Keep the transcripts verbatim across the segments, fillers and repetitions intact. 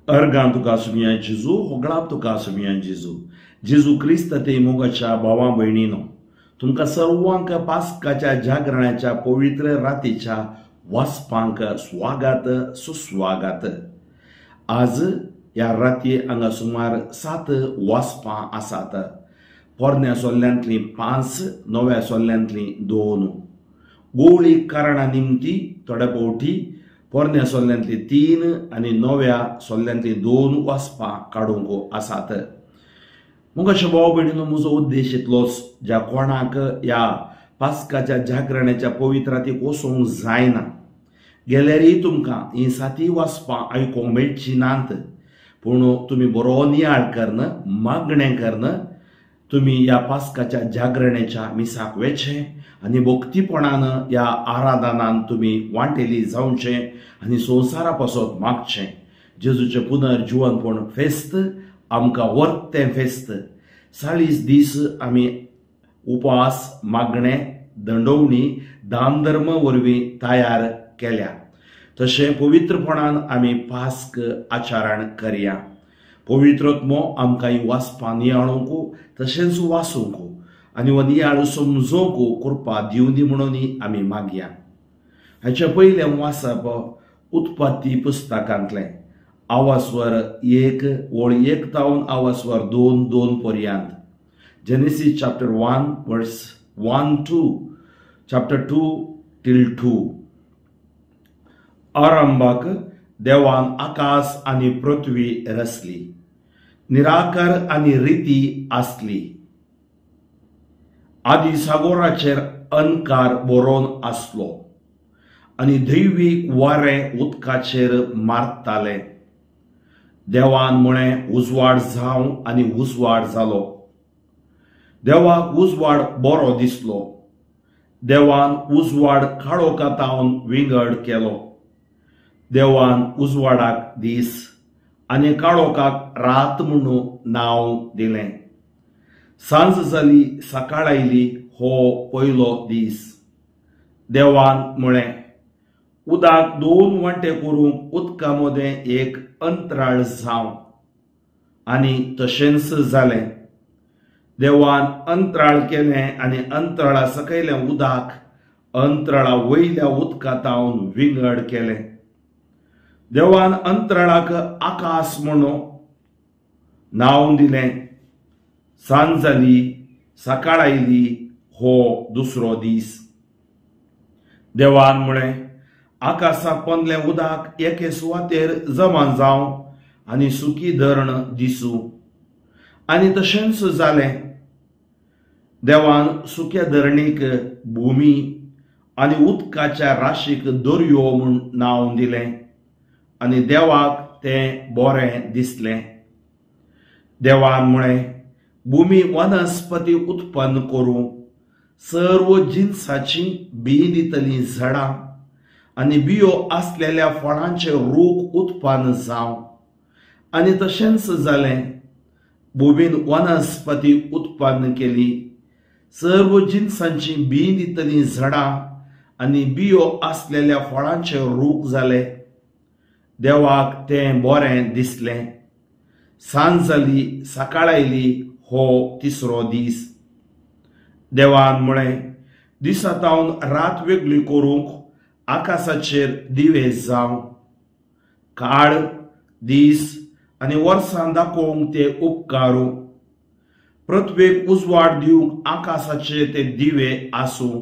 Argan tuka sumiyan Jesu, hoglap tuka sumiyan Jesu. Jesu ख्रिस्त ते मोगाच्या भावा बहिणीनो, तुमका सर्वांक पास्काच्या जागरणाच्या पवित्र रातीच्या वासपांक स्वागत सुस्वागत. आज या राती हांगा सुमार सात वासपां आसात. पोरण्या सोल्ल्यांतली पांच, नव्या सोल्ल्यांतली दोन. गोळी कारणा निमती थोड्या पावटी पोरण्या सोल्ल्यांतली तीन आणि नव्या सोल्ल्यांतली दोन वासपां काडूंक आसात. मुगाशे भाव भयणीनो, म्हजो उद्देश इतलोच, ज्या कोणाक या पास्काच्या जागरणाच्या पवित्र रातीक वचोंक जायना, गेल्यारय तुमकां ही साती वासपां आयकूंक मेळची नात, पूण तुमी बरो नियाळ करन, मागणें करन, तुमी या पास्काच्या जागरणाच्या मिसाक वेचे आनी भक्तीपणान या आराधनान तुमी वांटेली जावचे आनी संवसारा पासत मागचे. जेजूचे पुनर्जीवनपण फेस्त आमकां वर्तें फेस्त. चाळीस दीस आमी उपास, मागणे, दंडोवणी, दान धर्म वरवीं तयार केल्या. तशें पवित्रपणान आमी पास्क आचरण करया. पवित्रत्मो आमकां ही वासपां नियाळूंक तशेंच वाचूंक आनी हो नियाळ समजूंक कृपा दिवं दी म्हणून आमी मागया. हाचे पयलें वाचप उत्पत्ती पुस्तकांतलें आवास्वर एक वळ एक तावन आवास्वर दोन दोन पर्यंत. Genesis chapter one verse one to chapter two till two. आरंभाक देवान आकाश आनी पृथ्वी रचली. निराकार आनी रिती आसली. आदी सागोराचेर अंकार बरोवन आसलो आनी दैवीक वारें उदकाचेर मारताले. देवान म्हळें उजवाड जावं आनी उजवाड जालो. देवाक उजवाड बरो दिसलो. देवान उजवाड काळोखातावन विंगड केलो. देवान उजवाडाक दीस आनी काळोखाक रात म्हणून नांव दिलें. सांज जाली, सकाळ आयली, हो पयलो दीस. देवान म्हळें, उदक दोन वांटे करूंक उदका मदें एक अंतराळ जावं. आनी तशेंच जालें. देवान अंतराळ केलें आनी अंतराळा सकयलें उदक अंतराळा वयल्या उदकातावन विंगड केलें. देवान अंतराळाक आकाश म्हणून नांव दिलें. सांज जाली, सकाळ आयली, हो दुसरो दीस. देवान म्हळें, आकाशाक पोंदलें उदक एके सुवातेर जमा जावं आनी सुकी धरण दिसूं. आनी तशेंच जालें. देवान सुक्या धरणीक भुमी आनी उदकाच्या राशीक दर्यो म्हूण नांव दिलें. आनी देवाक तें बरें दिसलें. देवान म्हळें, भुमी वनस्पती उत्पन्न करूं, सर्व जिन्साची बी दितलीं झाडां आनी बियो आसलेल्या फळांचे रूख उत्पन्न जावं. आनी तशेंच जालें. भुमीन वनस्पती उत्पन्न केली. सर्व जिन्सांची बी दितलीं झाडां आनी बियो आसलेल्या फळांचे रूख जाले. देवाक तें बरें दिसलें. सांज जाली, सकाळ आयली, हो तिसरो दीस. देवान म्हळें, दिसातावन रात वेगळी करूंक आकाशाचेर दिवे जावं. काळ, दीस आनी वर्सां दाखोवंक ते उपकारूं. पृथ्वेक उजवाड दिवंक आकाशाचेर ते दिवे आसूं.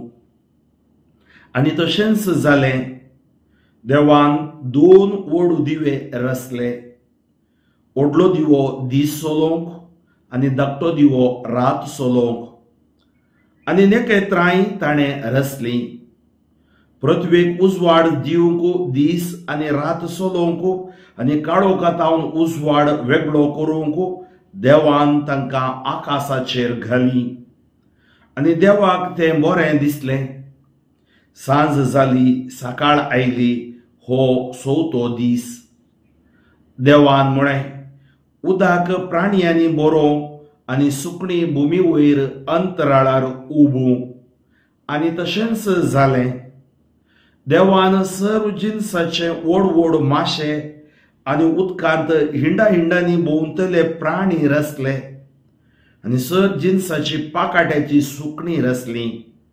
आनी तशेंच जालें. देवान दोन व्हड दिवे रचले. व्हडलो दिवो दीस चलोवंक आनी धाकटो दिवो रात चलोवंक. आनी नखेत्रांय ताणें रचलीं. पृथ्वेक उजवाड दिवंक दीस आनी रात चलोवंक आनी काळोखातावन उजवाड वेगळो करूंक देवान तांकां आकाशाचेर घाली. आनी देवाक तें बरें दिसलें. सांज जाली, सकाळ आयली, हो चवथो दीस. देवान म्हळें, उदक प्राण्यांनी बरो आनी सुकणी भुमी वयर अंतराळार उबूं. आनी तशेंच जालें. देवान सर्व जिन्साचे व्हड व्हड माशे आनी उदकांत हिंडा हिंडांनी भोंवतले प्राणी रचले आनी सर जिन्साची पाकाट्याची सुकणी रचली.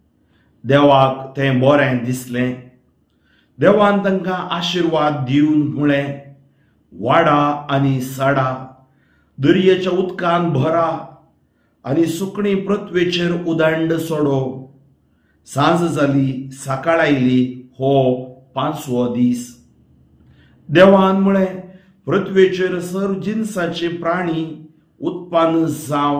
देवाक तें बरें दिसलें. देवान तांकां आशिर्वाद दिवन म्हळें, वाडा आनी सडा, दर्याच्या उदकान भरा आनी सुकणी पृथ्वेचेर उदांड सोडो. सांज जाली, सकाळ आयली, हो पांचवो दीस. देवान म्हळें, पृथ्वेचेर सर जिन्साचे प्राणी उत्पन्न जावं,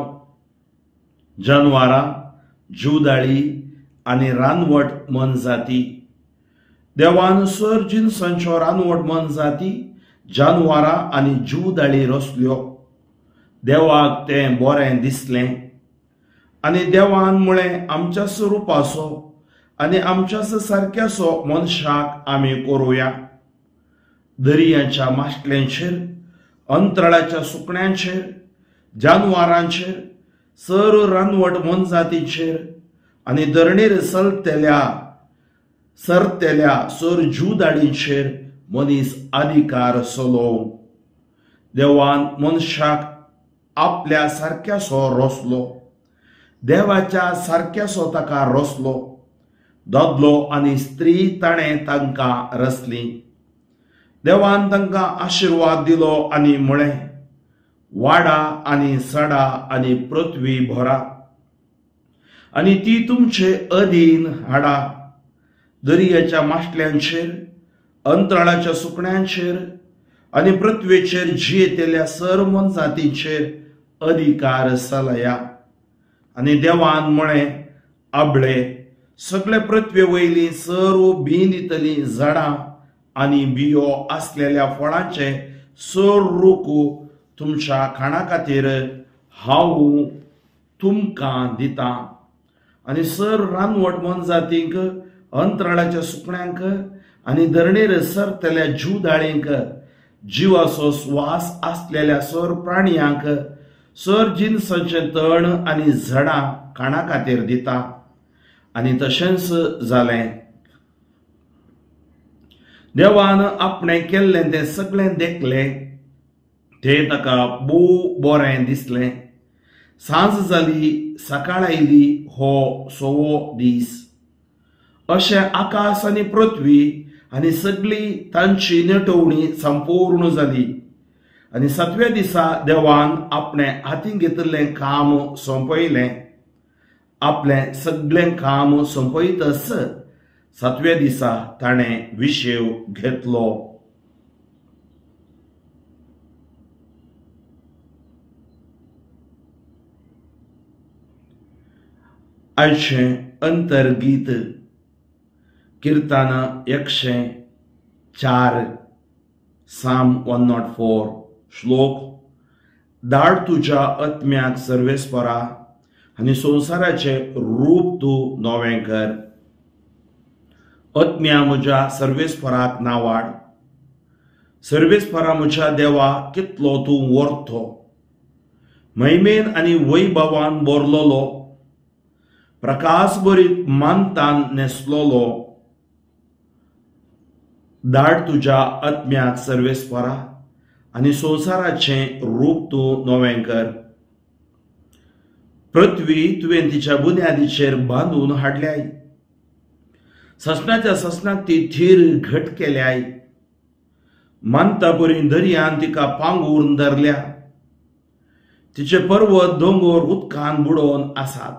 जनवारां, जीवदाळी आनी रानवट मनजाती. देवान सर जिन्सांच्यो रानवट मनजाती, जानवरां आनी जीवदाळी रचल्यो. देवाक तें बरें दिसलें. आनी देवान म्हळें, आमच्या स्वरुपाचो आनी आमच्याच सारक्याचो मनशाक आमी करुया. दर्याच्या माशट्यांचेर, अंतराळाच्या सुकण्यांचेर, जानवरांचेर, सर रानवट मनजातींचेर आनी धरणेर चलतल्या सरतल्या सर जीवदाळींचेर मनीस अधिकार चलोवंक. देवान मनशाक आपल्या सारक्याचो रचलो. देवाच्या सारक्याचो ताका रचलो. दादलो आनी स्त्री ताणें तांकां रचली. देवान तांकां आशिर्वाद दिलो आनी म्हळें, वाडा आनी सडा आनी पृथ्वी भरा आनी ती तुमचे अधीन हाडा. दर्याच्या माशट्यांचेर, अंतराळाच्या सुकण्यांचेर आनी पृथ्वेचेर जियेतेल्या सर मनजातींचेर अधिकार चलया. आनी देवान म्हळें, आबळे, सगळे पृथ्वे वयली सर भिंदितली झाडां आनी बियो आसलेल्या फळांचे सर रूख तुमच्या खाणा खातीर हांव तुमकां दितां. आनी सर रानवट मनजातींक, अंतराळाच्या सुकण्यांक आनी धरणेर सरतल्या जीवदाळींक, जिवाचो स्वास आसलेल्या सर प्राणयांक, सर जिन्साचे तण आनी झाडां खाणा खातीर दिता. आनी तशेंच जालें. देवान आपणें केल्लें तें सगळें देखलें. तें ताका भोव बरें दिसलें. सांज जाली, सकाळ आयली, हो सवो दीस. अशें आकाश आनी पृथ्वी आनी सगळी तांची नटवणी संपूर्ण जाली. आनी सातव्या दिसा देवान आपणें हातीन घेतिल्लें काम सोंपयलें. आपलें सगळें काम सोंपयतच सातव्या दिसा ताणें विशेव घेतलो. आयचें अंतर्गीत किर्तन एकशे चार, साम वन नॉट फोर, श्लोक. धाड तुज्या आत्म्याक सर्वेस्परा आनी संवसाराचे रूप तूं नवें कर. आत्म्या म्हज्या सर्वेस्पराक नावाड. सर्वेस्परा म्हज्या देवा, कितलो तूं वर्तो. महिमेन आनी वैभवान भरलोलो, प्रकाश भरीत मानतान नेसलोलो. धाड तुज्या आत्म्याक सर्वेस्परा आनी संवसाराचें रूप तूं नवें कर. पृथ्वी तुवें तिच्या बुन्यादीचेर बांदून हाडल्याय. ससनाच्या ससनाक ती थीर घट केल्याय. मानता परी दर्यान तिका पांगून धरल्या. तिचे पर्वत दोंगर उदकान बुडोवन आसात.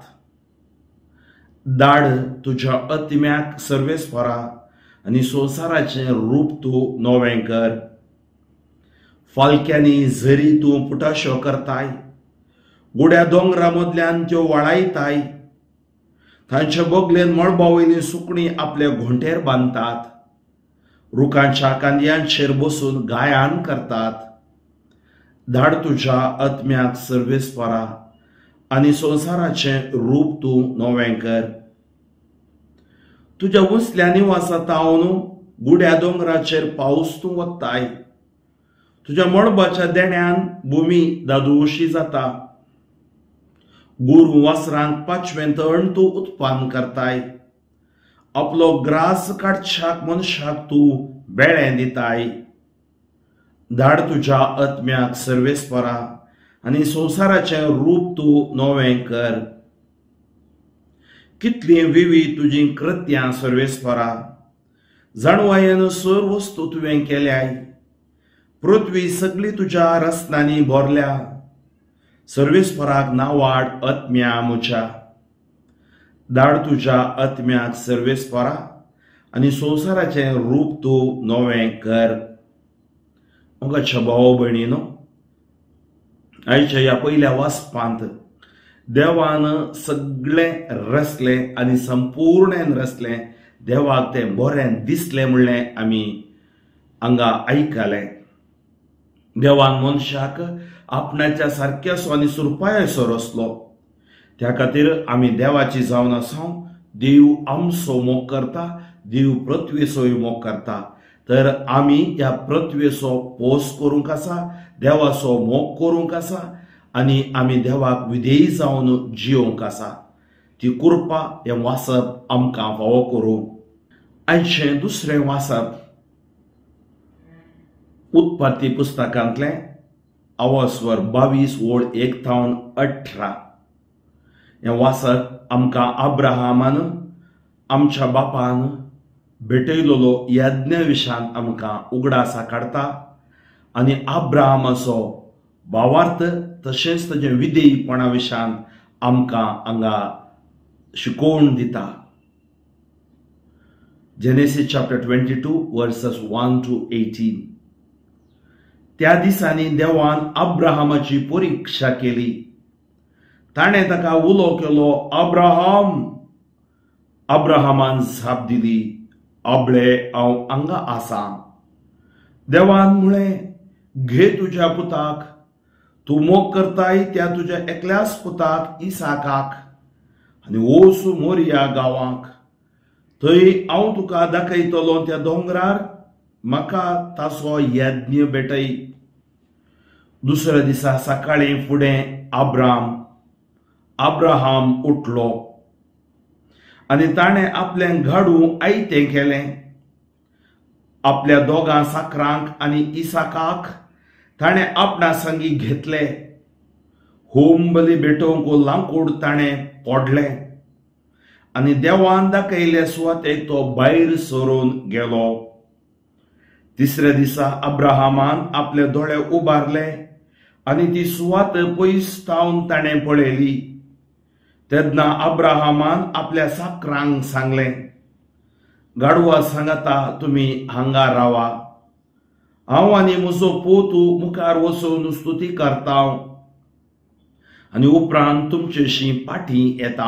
धाड तुज्या आत्म्याक सर्वेस्परा आनी संवसाराचें रूप तूं नवें कर. फालक्यांनी झरी तूं पुटाश्यो करताय. गुड्या दोंगरा मदल्यान त्यो वळायताय. तांचे बोगलेन मळबा वयली सुकणी आपले घोंटेर बांदतात. रुखांच्या कांद्यांचेर बसून गायन करतात. धाड तुज्या आत्म्याक सर्वेस्परा आनी संवसाराचें रूप तूं नवें कर. तुज्या वसल्या निवासांतावन गुड्या दोंगराचेर पावस तूं वत्ताय. तुज्या मळबाच्या देण्यान भुमी दादोशी जाता. गुरू वासरांक पांचवें तण तूं उत्पन्न करताय. आपलो ग्रास काडच्याक मनशाक तूं बेळें दिताय. धाड तुझ्या आत्म्याक सर्वेस्परा आणि संसाराचे रूप तू नवें कर. कितली विवी तुझी कृत्यां सर्वेस्परा, जाणवायेन सर वस्तू तुवें केल्याय. पृथ्वी सगळी तुझ्या रस्त्यांनी भरल्या. सर्वेस्पराक नावाड आत्म्या मुच्या. धाड तुझ्या आत्म्याक सर्वेस्परा आणि संसाराचे रूप तू नवें कर. मोगाच्या भाव भयणीनो, आयच्या ह्या पयल्या वाचपांत देवान सगळे रचले आणि संपूर्ण रचले. देवाक ते बरें दिसले म्हणलें आमी हांगा आयकलें. देवान मनशाक आपणाच्या सारक्यासो आनी सुरपायेसो रचलो. त्या खातीर आमी देवाची जावन आसा. देव आमचो मोग करता, देव पृथ्वीचोय मोग करता. तर आमी ह्या पृथ्वीचो पोस करूंक आसा, देवाचो मोग करूंक आसा आनी आमी देवाक विधेयी जावन जियोंक आसा. ती कृपा हें वाचप आमकां फावो करूं. आयचें दुसरें वाचप उत्पत्ती पुस्तकांतलें अवस्वर बावीस ओळ एक थावन अठरा. हें वाचप आमकां अब्राहामान आमच्या बापान भेटयलोलो यज्ञ विशयान आमकां उगडासा काडटा आनी अब्राहामाचो भावार्थ तशेंच ताचे विधेयीपणा विशयान आमकां हांगा शिकोवन दिता. Genesis chapter twenty two verses one to eighteen. त्या दिसांनी देवान अब्राहामाची परीक्षा केली. ताणें ताका उलो केलो, अब्राहाम. अब्राहामान जाप दिली, अबळे हांव हांगा आसा. देवान म्हळें, घे तुज्या पुताक, तूं मोग करताय त्या तुज्या एकल्याच पुताक इसाकाक आनी वच मोरिया गांवाक. थंय हांव तुका दाखयतलो त्या दोंगरार. म्हाका ताचो यज्ञ भेटय. दुसऱ्या दिसा सकाळीं फुडें अब्राम अब्राहाम उठलो आनी ताणें आपलें गाडू आयतें केलें. आपल्या दोगां साकरांक आनी इसाकाक ताणें आपणा संगी घेतले. होम बली भेटोवंक लांकूड ताणें पोडलें आनी देवान दाखयले सुवातेक तो भायर सरून गेलो. तिसऱ्या दिसा अब्राहामान आपले दोळे उबारले आनी ती सुवात पयस थावन ताणें पळयली. तेन्ना अब्राहामान आपल्या साकरांक सांगलें, गाडवा सांगता तुमी हांगा रावा. हांव आनी म्हजो पोतू मुखार वचून स्तुती करता आनी उपरांत तुमचेशी फाटीं येता.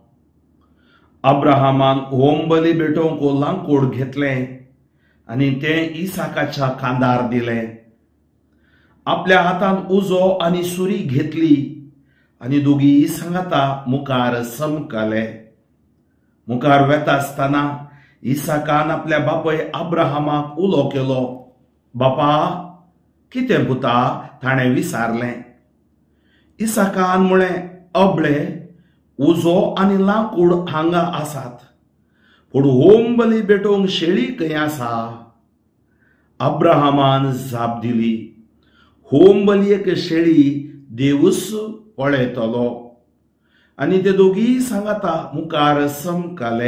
अब्राहामान होमबली भेटोवंक लांकूड घेतलें आनी तें इसाकाच्या खांदार दिलें. आपल्या हातांत उजो आनी सुरी घेतली आनी दोगी सांगता मुखार समकले. मुखार वेता आसतना इसाकान आपल्या बापय अब्राहामाक उलो केलो. बापा, कितें पुता? ताणें विचारलें. इसाकान म्हळें, अबळे, उजो आनी लांकूड हांगा आसात, पूण होम बली भेटोवंक शेळी खंय आसा? अब्राहामान जाप दिली, होम बलयेक शेळी देवूच पळयतलो. आनी ते दोगी सांगता मुखार समकले.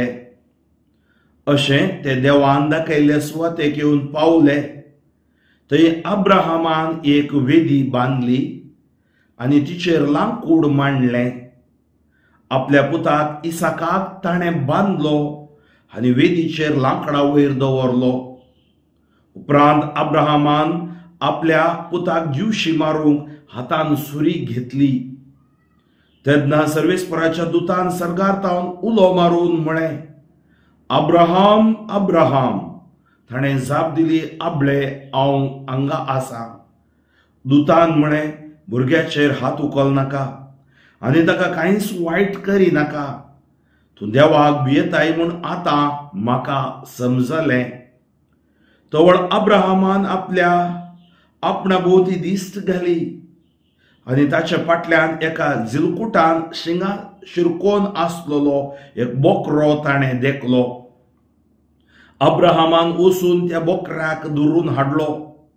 अशें ते देवान दाखयल्ले सुवातेक येवन पावले. थंय अब्राहामान एक वेदी बांदली आनी तिचेर लांकूड मांडलें. आपल्या पुताक इसाकाक ताणें बांदलो आनी वेदीचेर लांकडा वयर दवरलो. उपरांत अब्राहामान आपल्या पुताक जिवशी मारूंक हातान सुरी घेतली. तेन्ना सर्वेस्पराच्या दुतान सर्गार उलो मारून म्हळें, अब्राहाम, अब्राहाम. ताणें जाप दिली, अबळे, हांव हांगा आसा. दुतान म्हळें, भुरग्याचेर हात उखल नाका आनी ताका कांयच वायट करी नाका. तूं देवाक भियेताय म्हूण आतां म्हाका समजलें. तवळ अब्राहामान आपल्या आपणा भोवती दिश्ट घाली आनी ताच्या फाटल्यान एका जिलकुटान शिंगा शिरकोन आसलेलो एक बोकरो ताणें देखलो. अब्राहामान वचून त्या बोकऱ्याक धरून हाडलो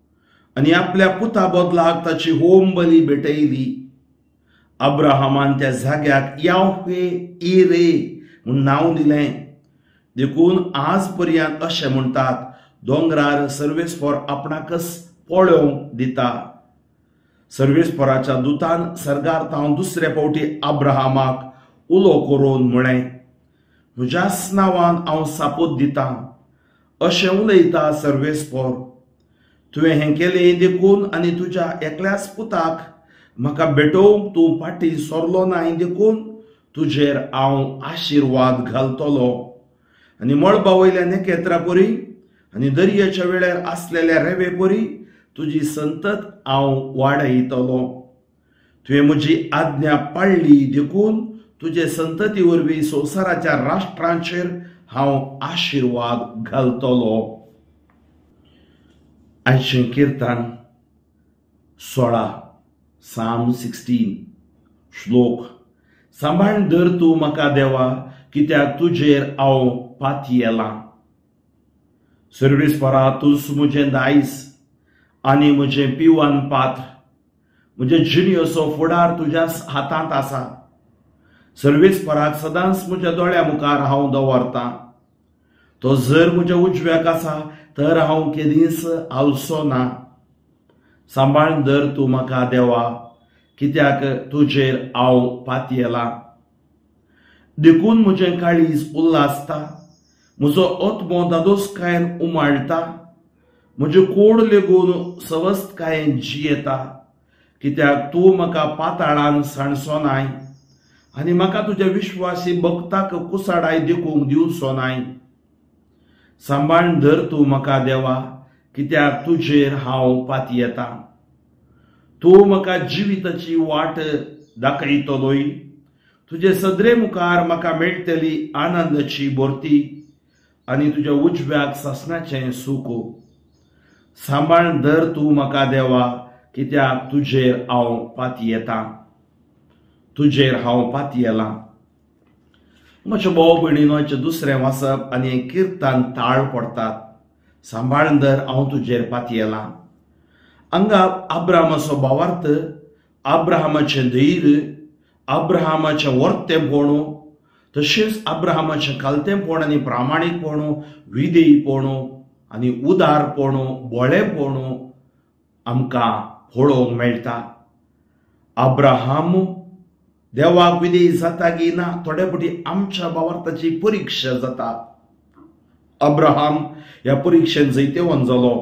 आणि आपल्या पुता बदलाक ताची होम बली भेटयली. अब्राहमान त्या जाग्याक याव्हे इरे म्हूण नांव दिलें. देखून आज पर्यंत अशें म्हणटात, दोंगरार सर्वेस्पर आपणाकच पळोवंक दिता. सर्वेस्पराच्या दुतान सर्गार दुसरे फावटी अब्राहमाक उलो करून म्हळें, म्हज्याच नांवान हांव सापूत दितां अशें उलयता सर्वेस्पर. तुवें हें केलें देखून आनी तुज्या एकल्याच पुताक म्हाका भेटोवंक तूं फाटीं सरलो नाय देखून तुजेर हांव आशिर्वाद घालतलो आनी मळबा वयल्या नेकेत्रा परी आनी दर्याच्या वेळार आसलेल्या रेवे परी तुजी संतत हांव वाडयतलो. तुवें म्हजी आज्ञा पाळ्ळी देखून तुजे संतती वरवीं संवसाराच्या राष्ट्रांचेर हांव आशिर्वाद घालतलो. आयचें किर्तन सोळा, साम सिक्स्टीन, श्लोक. सांबाळून धर तूं म्हाका देवा, कित्याक तुजेर हांव पातयेलां. सर्वेस्परा, तूंच म्हजें दायज आनी म्हजें पिवान पात्र. म्हजे जिणेचो फुडार तुज्याच हातांत आसा. सर्वेस्पराक सदांच म्हज्या दोळ्या मुखार हांव दवरतां. तो जर म्हज्या उजव्याक आसा तर हांव केदींच हालचो ना. सांबाळून धर तूं म्हाका देवा, कित्याक तुजेर हांव पातयेलां. देखून म्हजें काळीज उल्हासता, म्हजो ओतमो दादोसकायेन उमाळटा. म्हजे कोड लेगून सवस्तकायेन जियेता, कित्याक तूं म्हाका पाताळान सांडचो नाय आनी म्हाका तुज्या विश्वासी भक्ताक कुसाडाय देखूंक दिवचो नाय. सांबाळून धर तूं म्हाका देवा, कित्याक तुजेर हांव पातयेतां. तूं म्हाका जिविताची वाट दाखयतलोय. तुजे सदरे मुखार म्हाका मेळटली आनंदाची भरती आनी तुज्या उजव्याक सासणाचें सूख. सांबाळून धर तूं म्हाका देवा, कित्याक तुजेर हांव पातयेतां. तुजेर हांव पातयेलां. म्हज्या भाव भयणींचें दुसरें वाचप आनी हें किर्तन ताळ पडटात. सांबाळून धर हांव तुजेर पातयेलां. हांगा अब्राहमाचो भावार्थ, अब्राहमाचें धैर्य, अब्राहमाचें वर्तेपण, तशेंच अब्राहमाचें खालतेपण आनी प्रामाणीकपण, विधेयपण आनी उदारपण, बोळेपण आमकां पळोवंक मेळटा. अब्राहम देवाक विधेय जाता की ना थोडे फावटी आमच्या भावार्थाची परिक्षा जाता. अब्राहम ह्या परिक्षेन जैतेवन जालो.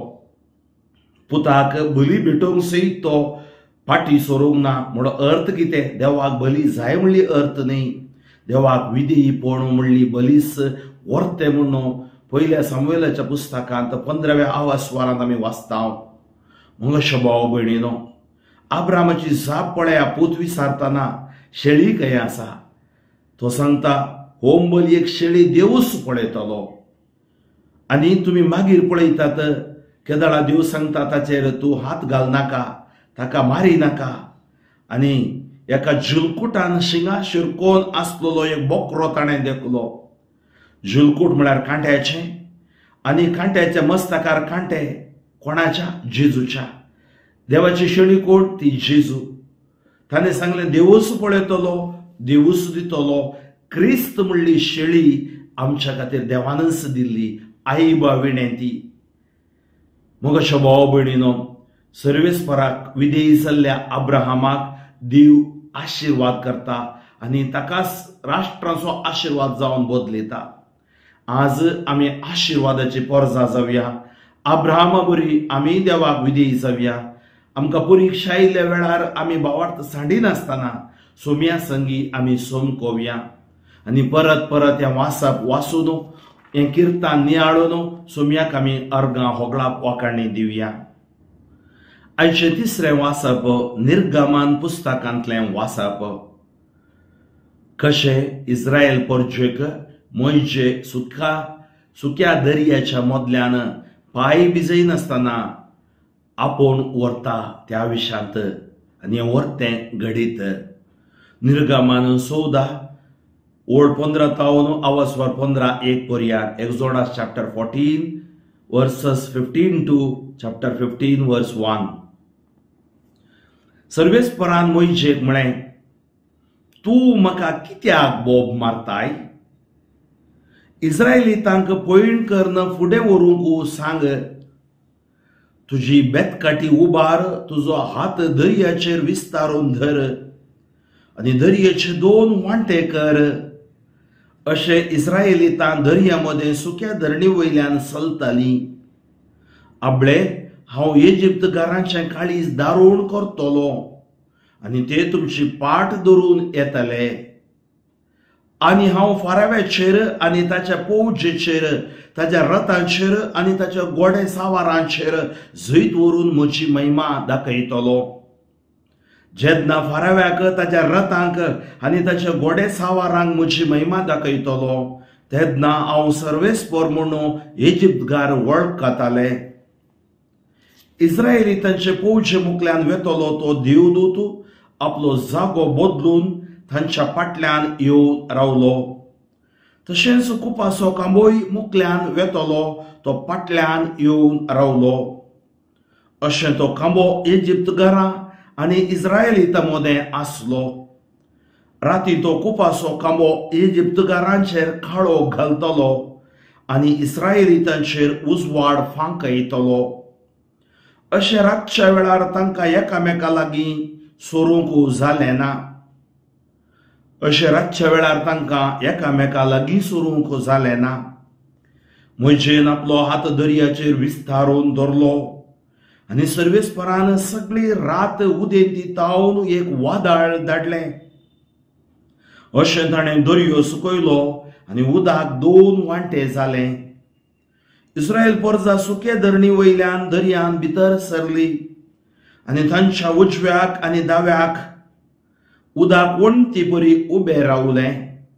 पुताक बली भेटोवंक सयत तो फाटी सरूंक ना. म्हणून अर्थ कितें? देवाक बली जाय म्हणली अर्थ न्ही, देवाक विधेयी पळोवंक म्हणली बलीच वर्ते म्हणून पयल्या सामुएलाच्या पुस्तकांत पंदराव्या आवास्वारांत आमी वाचता. म्हज्या भाव भयणीनो, अब्राहमाची जाप पळया. पूत विसारतना शेळी खंय आसा? तो सांगता, होम बलयेक शेळी देवूच पळयतलो. आनी तुमी मागीर पळयतात केदाळा देव सांगता ताचेर तूं हात घाल नाका, ताका मारी नाका. आनी एका जुलकुटान शिंगा शिरकोवन आसलेलो एक बोकरो ताणें देखलो. जुलकूट म्हळ्यार कांट्याचें आनी कांट्याच्या मस्तकार कांटे कोणाच्या? जेजूच्या. देवाची शेळी कोण? ती जेजू. ताणें सांगलें देवूच पळयतलो, देवूच दितलो. क्रिस्त म्हणली शेळी आमच्या खातीर देवानच दिल्ली, आई बाविणें ती. म्हज्या भाव भयणीनो, सर्वेस्पराक विधेयी जाल्ल्या अब्राहमाक देव आशिर्वाद करता आनी ताकाच राष्ट्राचो आशिर्वाद जावन बदलयता. आज आमी आशिर्वादाची परजा जावया. अब्राहमा बरी आमी देवाक विधेयी जावया. आमकां परिक्षा आयिल्ल्या वेळार आमी भावार्थ सांडिनासतना सोम्या संगी आमी सोमकोवया आनी परत परत हें वाचप वाचून हें किर्तन नियाळून सोम्याक आमी अर्गां होगळाप वाकाणणी दिवया. आयचें तिसरें वाचप निर्गमन पुस्तकांतलें वाचप. कशें इस्रायल परजेक मोयजे सुका सुक्या दर्याच्या मदल्यान पांय भिजयनासतना आपूण व्हरता त्या विशांत आनी हें व्हरतें घडीत. निर्गमन चौदा ओल्ड पंदरा तावन आवास्वार पंदरा एक पर्यार. Exodus chapter fourteen verses fifteen to chapter fifteen verse one. सर्वेस्परान मोइशेक म्हळें, तू म्हाका कित्याक बोब मारताय? इस्रायली तांकां पळण करन फुडें व्हरूंक सांग. तुजी बेतकाटी उबार, तुजो हात दर्याचेर विस्तारून धर आनी दर्याचे दोन वांटे कर. अशे इस्रायलितां दर्यामध्ये सुक्या धरणी वयल्यान चलतालीं. आबळे, हांव इजिप्तकारांचें काळीज दारूण करतलो आनी ते तुमची पाट धरून येतले. आनी हांव फाराव्याचेर आनी ताच्या पौजेचेर, ताच्या रथांचेर आनी ताच्या घोडे सावारांचेर जैत व्हरून म्हजी महिमा दाखयतलो. जेन्ना फाराव्याक, ताच्या रथांक आनी ताच्या घोडे सावारांक म्हजी महिमा दाखयतलो, तेन्ना हांव सर्वेस्पर म्हणून इजिप्तकार वळखताले. इस्रायली तांचे पौजे मुखल्यान वेतलो तो देवदूत आपलो जागो बदलून तांच्या फाटल्यान येवन रावलो. तशेंच कुपाचो कांबोय मुखल्यान वेतलो तो फाटल्यान येवन रावलो. अशें तो कांबो इजिप्तकारां आनी इस्रायलितां मदें आसलो. राती तो कुपाचो कांबो इजिप्तकारांचेर काळो घालतलो आनी इस्रायलितांचेर उजवाड फांकयतलो. अशें रातच्या वेळार तांकां एकामेका लागीं सोरूंक जालें ना. अशें रातच्या वेळार तांकां एकामेका लागीं सोरूंक जालें ना. मोइशेन आपलो हात दर्याचेर विस्तारून धरलो आनी सर्वेस्परान सगळी रात उदेंती तावन एक वादळ धाडलें. अशें ताणें दर्यो सुकयलो आनी उदक दोन वांटे जालें. इस्रायल परजा सुक्या धरणी वयल्यान दर्यान भितर सरली आनी तांच्या उजव्याक आनी दाव्याक उदक वणटी परी उबे रावले.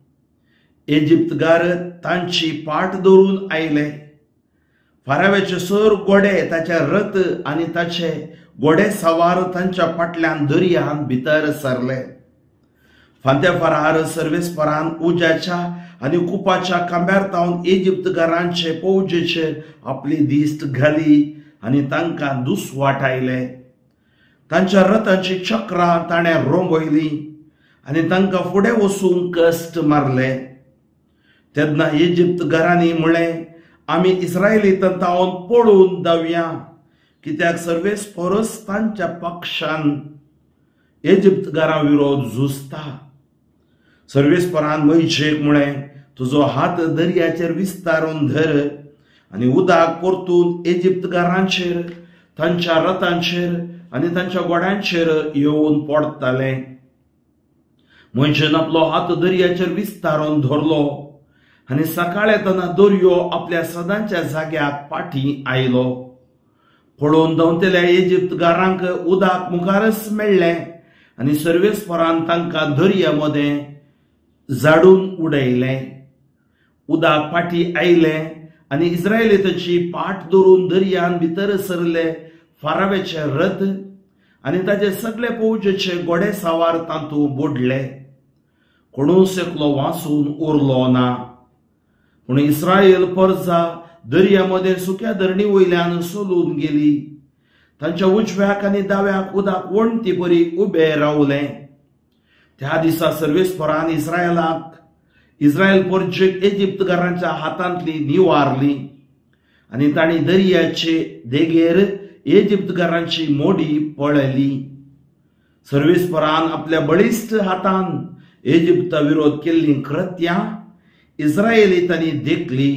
इजिप्तकार तांची पाट धरून आयले. फाराव्याचे सर घोडे, ताचे रथ आनी ताचे घोडे सवार तांच्या फाटल्यान दर्यान भितर सरले. फांत्या फरार सर्वेस्परान उज्याच्या आनी कुपाच्या कांब्यार तावन इजिप्तकारांचे पौजेचेर आपली दिश्ट घाली आनी तांकां दुस्वाटायले. तांच्या रथांची चक्रां ताणें रोंबयली आनी तांकां फुडें वचूंक कश्ट मारले. तेन्ना इजिप्तकारांनी म्हळें, आमी इस्रायलितां तावन पळून धांवया, कित्याक सर्वेस्परस तांच्या पक्षान इजिप्तकारां विरोध झुजता. सर्वेस्परान मोइशेक म्हळें, तुजो हात दर्याचेर विस्तारून धर आनी उदक परतून इजिप्तकारांचेर, तांच्या रथांचेर आनी तांच्या घोड्यांचेर येवन पडटलें. मोइशेन आपलो हात दर्याचेर विस्तारून धरलो आनी सकाळ येतना दर्यो आपल्या सदांच्या जाग्याक फाटीं आयलो. पळोवन धांवतल्या इजिप्तकारांक उदक मुखारच मेळ्ळें आनी सर्वेस्परान तांकां दर्या मदें झाडून उडयलें. उदक फाटीं आयलें आनी इस्रायलितांची पाट धरून दर्यान भितर सरले. फाराव्याचे रथ आनी ताचे सगळे पौजेचे घोडे सावार तातूंत बुडले. कोणूच एकलो वाचून उरलो ना. पूण इस्रायल परजा दर्यामध्ये सुक्या धरणी वयल्यान चलून गेली. तांच्या उजव्याक आनी दाव्याक उदक वणटी परी उबे रावले. त्या दिसा सर्वेस्परान इस्रायलाक इस्रायल परजेक इजिप्तकारांच्या हातांतली निवारली आनी तांणी दर्याचे देगेर इजिप्तकारांची मोडी पळयली. सर्वेस्परान आपल्या बळिश्ट हातान इजिप्ता विरोध केल्ली कृत्यां इस्रायलितांनी देखली.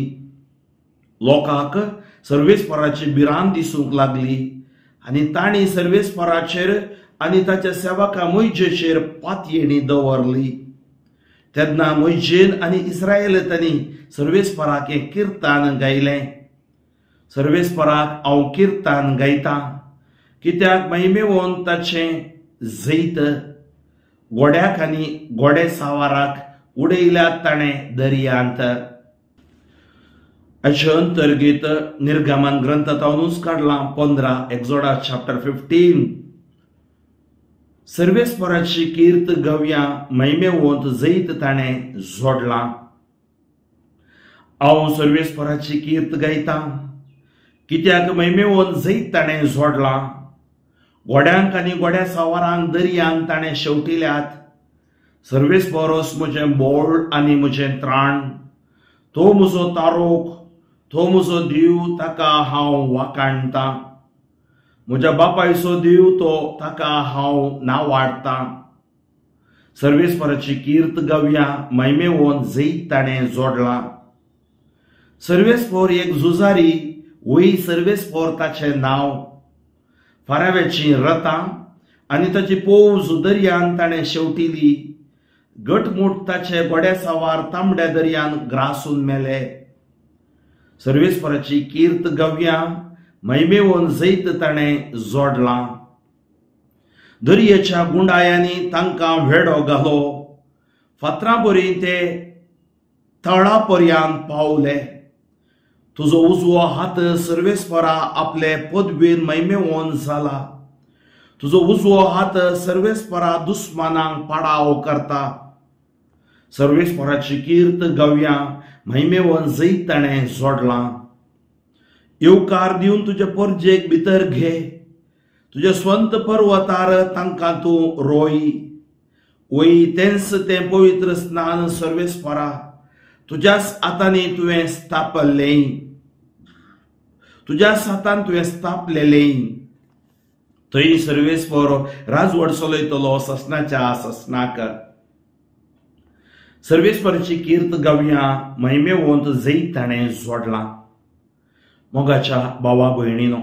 लोकांक सर्वेस्पराची भिरांत दिसूंक लागली आनी तांणी सर्वेस्पराचेर आनी ताच्या सेवका मोइशेचेर पातयेणी दवरली. तेन्ना मोइशेन आनी इस्रायलितांनी सर्वेस्पराक एक किर्तन गायलें. सर्वेस्पराक हांव किर्तन गायतां, कित्याक महिमेवोन ताचें जैत घोड्याक आनी घोडे सावाराक उडयल्यात ताणें दर्यांत. हाचे अंतर्गत निर्गमन ग्रंथांतूच काडलां पंदरा एक्झोडस चॅप्टर फिफ्टीन. सर्वेस्पराची कीर्त गव्या महिमेवंत जैत ताणें जोडलां. हांव सर्वेस्पराची कीर्त गायतां, कित्याक मैमेवोन जैत ताणें जोडला, घोड्यांक आनी घोड्या सवारांक दर्यांत ताणें शेवटिल्यात. सर्वेस्परोस म्हजें बोळ आनी म्हजें त्राण, तो म्हजो तारोक, तो म्हजो देव, ताका हांव वाखाणटां. म्हज्या बापायचो देव तो, ताका हांव नांवाडटां. सर्वेस्पराची कीर्त गावया, मैमेवोन जैत ताणें जोडला. सर्वेस्पर एक झुजारी, वै सर्वेस्पर ताचें नांव. फाराव्याची रथां आनी ताची पोवज दर्यान ताणें शेवटिली. घटमूट ताचे घोड्या सवार तांबड्या दर्यान ग्रासून मेले. सर्वेस्पराची कीर्त गावया, मैमेवोन जैत ताणें जोडला. दर्याच्या गुंडायांनी तांकां वेडो घालो, फातरां बरी ते तळा पर्यंत पावले. तुजो उजवो हात सर्वेस्परा आपले पदवेन मैमेवोन जाला. तुजो उजवो हात सर्वेस्परा दुस्मानांक पाडाव करता. सर्वेस्पराची कीर्त गावया, मैमेवोन जैत ताणें जोडला. येवकार दिवन तुजे परजेक भितर घे, तुजे स्वंत पर्वतार तांकां तूं रोय. वै तेंस तें पवित्र स्नान सर्वेस्परा, तुज्याच हातांनी तुवें स्थापलें. तुज्याच हातान तुवें स्थापलेलें. थंय सर्वेस्पर राजवट चलयतलो ससनाच्या ससनाक. सर्वेस्पराची कीर्त गावया, मैमेवोन जैत ताणें जोडला. मोगाच्या भावा भयणीनो,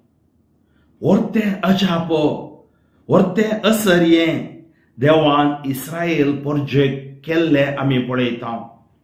व्हरते अजाप, व्हरते असर्ये देवान इस्रायल परजेक केल्ले आमी पळयता.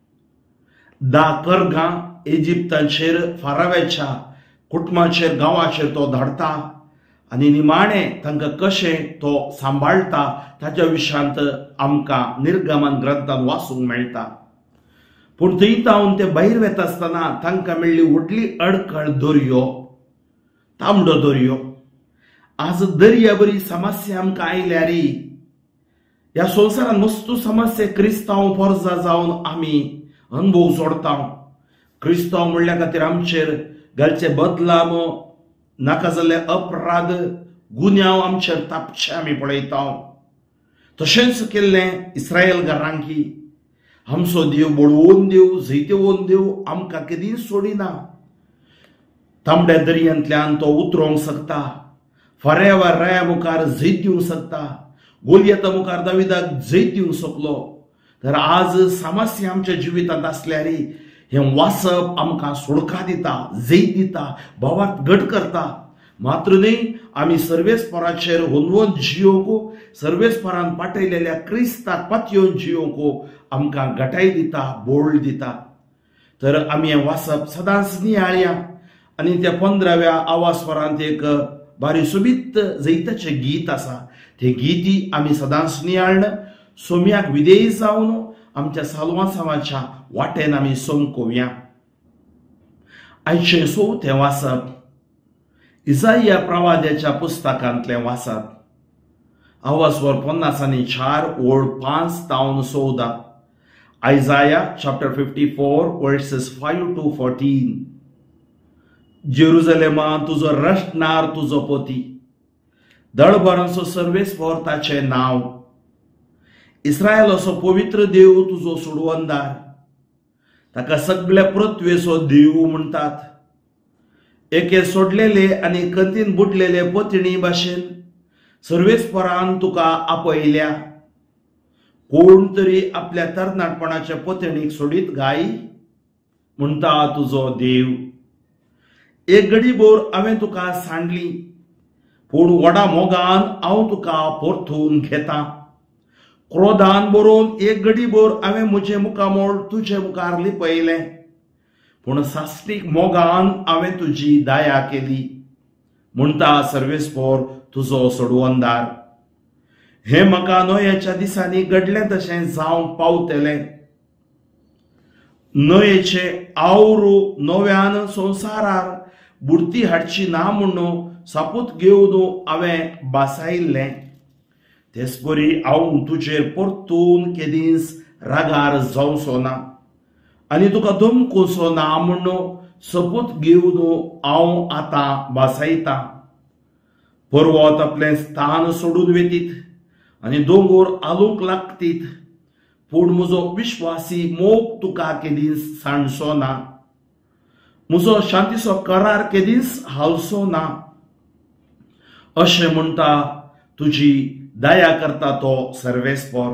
धा कर्गां इजिप्ताचेर फाराव्याच्या कुटुंबाचेर गांवाचेर तो धाडटा आनी निमाणे तांकां कशें तो सांबाळटा ताच्या विशयांत आमकां निर्गमन ग्रंथांत वाचूंक मेळटा. पूण थंय तावन ते भायर वेता आसतना तांकां मेळ्ळी व्हडली अडखळ दर्यो, तांबडो दर्यो. आज दर्या बरी समस्या आमकां आयल्या री. ह्या संवसारांत मस्तू समस्या क्रिस्तांव परजा जावन आमी अनुभव सोडता. क्रिस्तांव म्हणल्या खातीर आमचेर घालचे बदलाम, नाका जाल्ले अपराध गुन्यांव आमचेर तापचे आमी पळयता. तशेंच केल्लें इस्रायल घरांकी. आमचो देव बळोवन देव, जैतवोन देव आमकां केदीं सोडिना. तांबड्या दर्यांतल्यान तो उतरोंक शकता. फाऱ्या वा राया मुखार जैत दिवंक शकता. गोलियता मुखार दाविदाक जैत दिवंक शकलो. तर आज समस्या आमच्या जिवितांत आसल्यार हें वाचप आमकां सुडका दिता, जैत दिता, भावार्थ घट करता. मात्र न्ही, आमी सर्वेस्पराचेर हुनवून जियोंक, सर्वेस्परान पाठयलेल्या क्रिस्ताक पातयेवन जियोंक आमकां घटाय दिता, बोळ दिता. तर आमी हें वाचप सदांच नियाळया. आनी त्या पंदराव्या आवास्वरांत एक बारी सोबीत जैताचें गीत आसा. तें गीती आमी सदांच नियाळन सोम्याक विधेय जावन आमच्या सालवासावाच्या वाटेन आमी सोमकोवया. आयचें चवथें वाचप इसाया प्रवाद्याच्या पुस्तकांतलें वाचप. आवास्वर पन्नास आनी चार ओळ पांच तावन चौदा. Isaiah chapter fifty four verses five to fourteen. जेरुजलेमा तुजो रचणार तुजो पोती, दळभरांचो सर्वेस्पर ताचें नांव. इस्रायलाचो पवित्र देव तुजो सुडवंदार. ताका सगळ्या पृथ्वेचो देव म्हणटात. एके सोडलेले आनी कंतीन बुडलेले पत्नी भाशेन सर्वेस्परान तुका आपयल्या. कोण तरी आपल्या तरणाटपणाच्या पत्नीक सोडीत गाय, म्हणटा तुजो देव. एक घडी भोर हांवें तुका सांडली, पूण व्हडा मोगान हांव तुका परतून घेतां. क्रोधान बरोवन एक घडी भोर हांवें म्हजें मुखामोळ तुजे मुखार लिपयलें, पूण साश्टीक मोगान हांवें तुजी दया केली, म्हणटा सर्वेस्पर तुजो सोडवंदार. हें म्हाका नोयेच्या दिसांनी घडलें तशें जावंक पावतलें. नोयेचे आवरू नव्यान संवसारार बुडती हाडची ना म्हणून सापूत घेवन हांवें बासायल्लें. तेच परी हांव तुजेर परतून केदींच रागार जावचो ना आनी तुका धमकुचो ना म्हणून सपूत घेवन हांव आतां भासायता. पर्वत आपलें स्थान सोडून वेतीत आनी दोंगर आलूंक लागतीत, पूण म्हजो विश्वासी मोग तुका केदींच सांडचो ना. म्हजो शांतीचो करार केदींच हालचो ना. अशें म्हणटा तुजी दया करता तो सर्वेस्पर.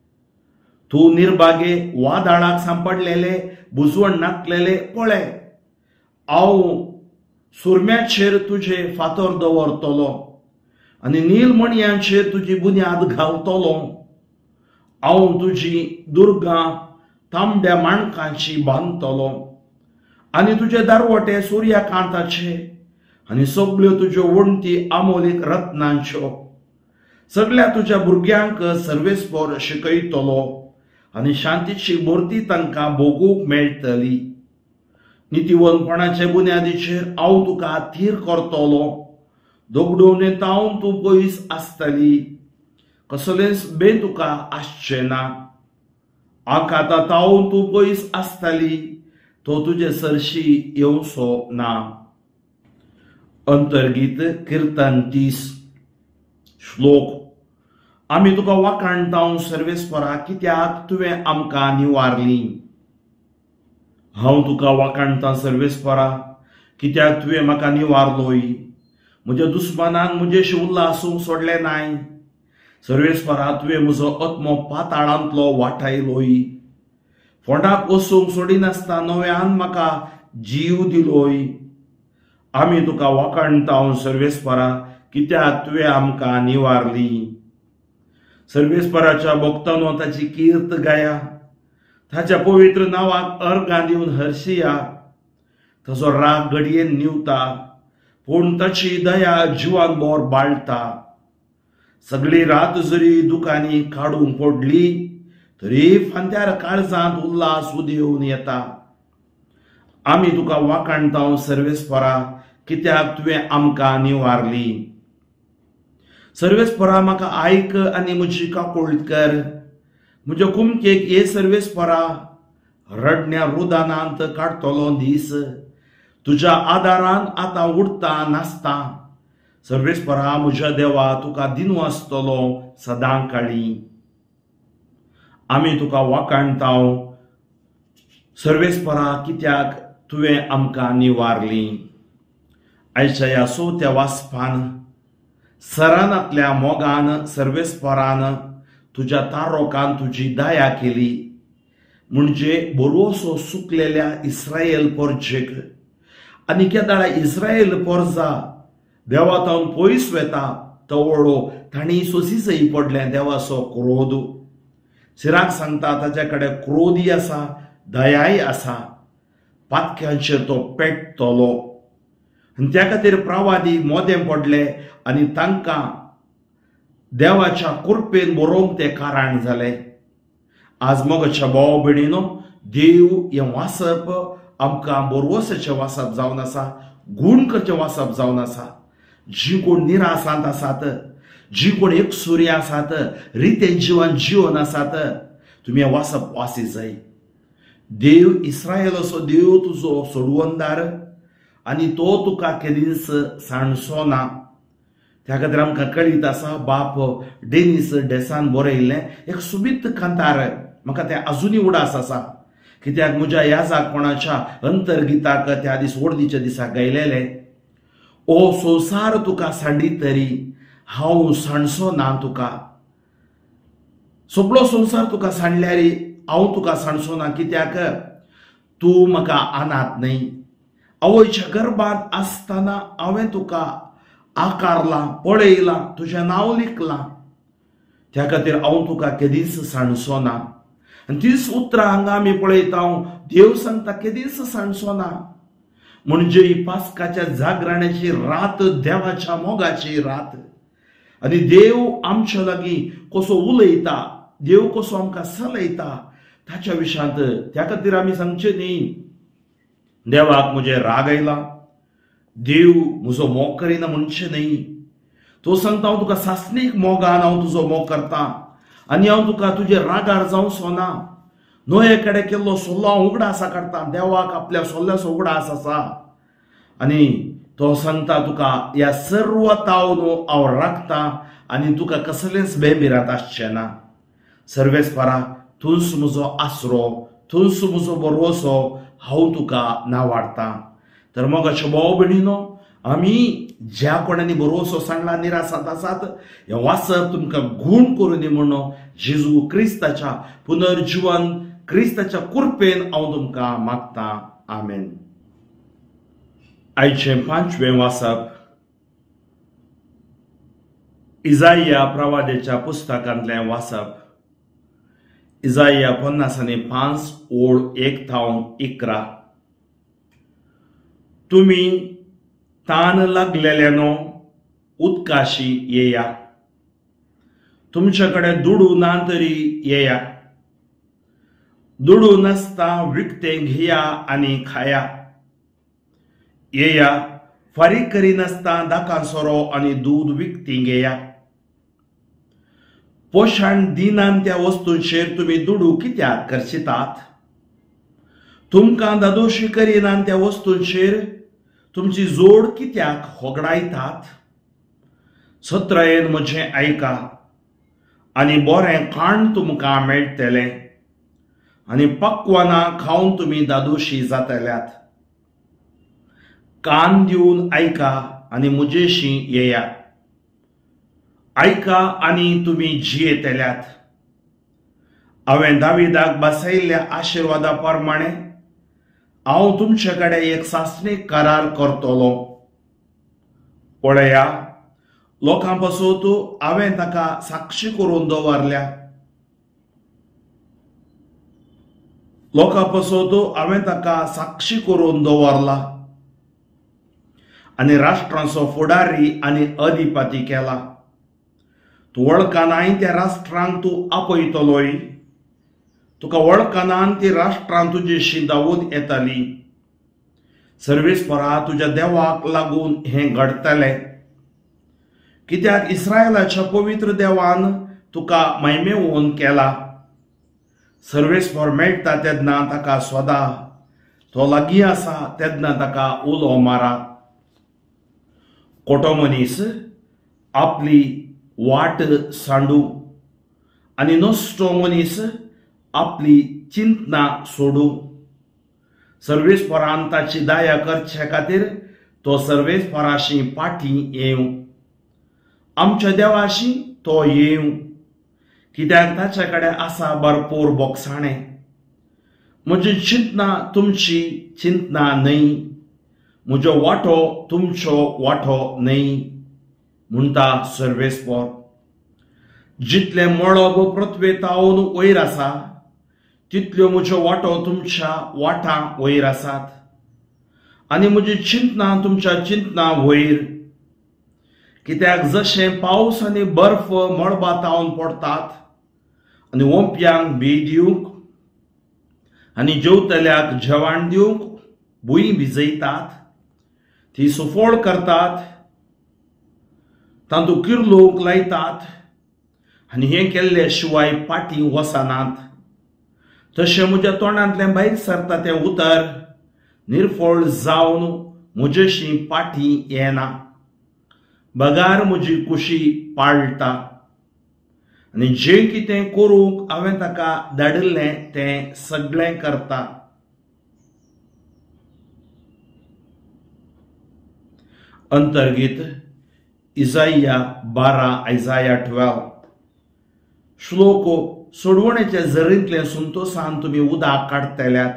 तूं निर्भागे वादळाक सांपडलेले बुजवण नाकलेले पळय. हांव सुरम्याचेर तुजे फातर दवरतलो आनी नीलमणयांचेर तुजी बुन्याद घालतलो. हांव तुजी दुर्गां तांबड्या माणकांची बांदतलो आनी तुजे दारवटे सुर्यकांताचे आनी सगळ्यो तुज्यो वणटी आमोलीक रत्नांच्यो. सगळ्या तुज्या भुरग्यांक सर्वेस्पर शिकयतलो आनी शांतीची मूर्ती तांकां भोगूंक मेळटली. नितीवंतपणाचे बुन्यादीचेर हांव तुका थीर करतलो. दोगडून तावन तूं पयस आसतली, कसलेंच बेन तुका आसचें ना. आकांतां तावन तूं पयस आसतली, तो तुजे सरशी येवचो ना. अंतर्गीत किर्तन तीस. श्लोक. आमी तुका वाखाणटां सर्वेस्परा, कित्याक तुवें आमकां निवारली. हांव तुका वाखाणटां सर्वेस्परा, कित्याक तुवें म्हाका निवारलोय. म्हज्या दुस्मानान म्हजेशी उल्हासूंक सोडलें नाय. सर्वेस्परा, तुवें म्हजो आत्मो पाताळांतलो वाटायलोय. फोंडाक वचूंक सोडिनासतना नव्यान म्हाका जीव दिलोय. आमी तुका वाखाणटां सर्वेस्परा, कित्याक तुवें आमकां निवारली. सर्वेस्पराच्या भक्तांनो ताची कीर्त गाया. ताच्या पवित्र नांवाक अर्घां दिवन हर्शिया. ताचो राग घडयेन निवता, पूण ताची दया जिवान भर बाळटा. सगळी रात जरी दुखांनी काडूंक पडली, तरी फांत्यार काळजांत उल्हास उदेवून येता. आमी तुका वाखाणटां सर्वेस्परा, कित्याक तुवें आमकां निवारली. सर्वेस्परा, म्हाका आयक आनी म्हजी काकूळट कर. म्हज्या कुमकेक ये सर्वेस्परा. रडण्या रुदानांत काडटलो दीस. तुज्या आदारान आतां उडता नासता. सर्वेस्परा, म्हज्या देवा, तुका दिनू आसतलो सदां काळी. आमी तुका वाखाणटां सर्वेस्परा, कित्याक तुवें आमकां निवारली. आयच्या ह्या चवथ्या वाचपान सरानांतल्या मोगान सर्वेस्परान तुज्या तारोकान तुजी दया केली. म्हणजे बरोसो सुकलेल्या इस्रायल परजेक. आनी केदाळा इस्रायल परजा देवातावन पयस वेता तवळो तांणी सोसीसय पडलें देवाचो क्रोध. सिराक सांगता ताचे कडेन क्रोधी आसा, दयाय आसा. पातक्यांचेर तो पेट्टलो आनी त्या खातीर प्रवादी मोदें पडले आनी तांकां देवाच्या कुरपेन बरोवंक तें कारण जालें. आज मोगाच्या भाव भयणीनो, देव हें वाचप आमकां बरवसाचें वाचप जावन आसा, गूण करचें वाचप जावन आसा. जी कोण निरासांत आसात, जी कोण एकसुरी आसात, रितेन जिवन जिवन आसात, तुमी हें वाचप वाची जाय. देव इस्रायलाचो देव तुजो सोडवंदार आनी तो तुका केदींच सांडचो ना. त्या खातीर आमकां कळीत आसा. बाप डेनिस डेसान बरयल्लें एक सुबीत कांतार म्हाका तें अजुनी उडास आसा. कित्याक म्हज्या याजाकपणाच्या अंतर्गिताक त्या दीस वर्दीच्या दिसा गायलेलें. ओ संवसार तुका सांडितरी हांव सांडचो ना तुका. सगळो संवसार तुका सांडल्यारी हांव तुका सांडचो ना. कित्याक तूं म्हाका अनाथ न्हय. आवयच्या गर्भांत आसतना हांवें तुका आकारलां, पळयलां, तुजें नांव लिखलां. त्या खातीर हांव तुका केदींच सांडचो ना. आनी तीच उतरां हांगा आमी पळयता. देव सांगता केदींच सांडचो ना. म्हणजे ही पास्काच्या जागरणाची रात देवाच्या मोगाची रात. आनी देव आमच्या लागीं कसो उलयता, देव कसो आमकां चलयता ताच्या विशयांत. त्या खातीर आमी सांगचें न्ही देवाक म्हजे राग आयला, देव म्हजो मोग करिना म्हणचें न्ही. तो सांगता हांव तुका सासणीक मोगान हांव तुजो मोग करता आनी हांव तुका तुजे रागार जावचो ना. नोये कडे केल्लो सोल्लो उगडा आसा काडटा देवाक आपल्या सोल्ल्याचो उगडास आसा आनी तो सांगता तुका ह्या सर्व ताव न्हू हांव राखता आनी तुका कसलेंच बेबिरांत आसचें ना. सर्वेस्परा थंयच म्हजो आसरो, थंयच म्हजो भरवोसो, हांव तुका नावाडटा. तर मोगाचे भाव भयणीनो, आमी ज्या कोणांनी भरवोसो सांगला निरासात आसात हें वाचप तुमकां गूण करून दी म्हणून जेजू क्रिस्ताच्या पुनर्जीवन क्रिस्ताच्या कृपेन हांव तुमकां मागता. आमेन. आयचें पांचवें वाचप इजाइया प्रवादेच्या पुस्तकांतलें वाचप. इजाइया पन्नास आनी पांच ओळ एक थावन इकरा. तुमी तान लागलेल्यानो उदकाशी येया, तुमचे कडेन दुडू ना तरी येया. दुडू नासता विकतें घेया आनी खाया. येया फारीक करिनासता दाकां सोरो आनी दूद विकती घेया. पोषण दिनान त्या वस्तूंचेर तुमी दुडू कित्याक खर्चितात? तुमकां दादोशी करिनान त्या वस्तूंचेर तुमची जोड कित्याक होगडायतात? सत्रयेन म्हजें आयका आनी बरें खाण तुमकां मेळटलें आनी पक्वानां खावन तुमी दादोशी जातल्यात. कान दिवन आयका आनी म्हजेशी येया. आयका आनी तुमी जियेतल्यात. हांवें दाविदाक बसयल्ल्या आशिर्वादा प्रमाणे हांव तुमचे कडेन एक सासणीक करार करतलो. पळया, लोकां पासत हांवें ताका साक्षी करून दवरल्या. लोकां पासत हांवें ताका साक्षी करून दवरला आनी राष्ट्रांचो फुडारी आनी अधिपती केला. तूं वळखनाय त्या राष्ट्रांक तूं आपयतलोय. तुका वळखनान ती राष्ट्रां तुजेशी धांवून येतली. सर्वेस्परा तुज्या देवाक लागून हें घडटलें, कित्याक इस्रायलाच्या पवित्र देवान तुका महिमेवून केला. सर्वेस्पर मेळटा तेन्ना ताका सोदा, तो लागीं आसा तेन्ना ताका उलो मारा. खोटो मनीस आपली वाट सांडू आनी नश्टो मनीस आपली चिंतना सोडू. सर्वेस्परान ताची दया करचे खातीर तो सर्वेस्पराशी फाटीं येवं. आमच्या देवाशी तो येवं, कित्याक ताचे कडेन आसा भरपूर बोगसाणें. म्हजी चिंतना तुमची चिंतना न्हय, म्हजो वांटो तुमचो वांटो न्हय म्हणटा सर्वेस्पर. जितले मळब पृथ्वे तावन वयर आसा तितल्यो म्हजो वांटो तुमच्या वाटां वयर आसात आनी म्हजी चिंतना तुमच्या चिंतना वयर. कित्याक जशें पावस आनी बर्फ मळबां तावन पडटात आनी ओंप्यांक बी दिवंक आनी जेवतल्याक जेवण दिवंक भुंय भिजयतात, ती सुफोळ करतात, तांदूळ किर्लोक लायतात आनी हें केल्ले शिवाय फाटीं वचनात, तशें म्हज्या तोंडांतलें भायर सरता तें उतर निर्फळ जावन म्हजेशी फाटीं येना. बगार म्हजी कुशी पाळटा आनी जें कितें करूंक हांवें ताका धाडिल्लें तें सगळें करता. अंतर्गीत इजाइया बारा आयजाया ट्वेल्व. श्लोक सोडवणेच्या झरींतले संतोषान तुमी उदक काडटल्यात.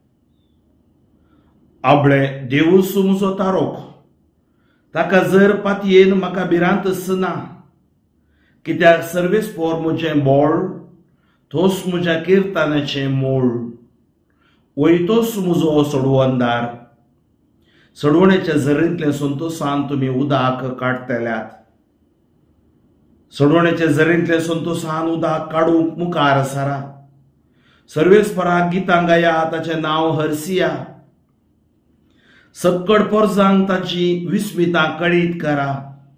आबळे देवूस म्हजो तारोक, ताका जर पातयेन म्हाका भिरांतच ना. कित्याक सर्वेस्पर म्हजें बोळ, तोच म्हज्या किर्तनाचें मोळ. वयतोच म्हजो सोडवंदार. सोडवणेच्या झरींतले संतोषान तुमी उदक काडटल्यात. सोडवणेच्या झरींतले संतोषान उदक काडूंक मुखार सरा. सर्वेस्पराक गितां गाया, ताचें नांव हरसिया. सक्कड परजांक ताची विस्मितां कळीत करा.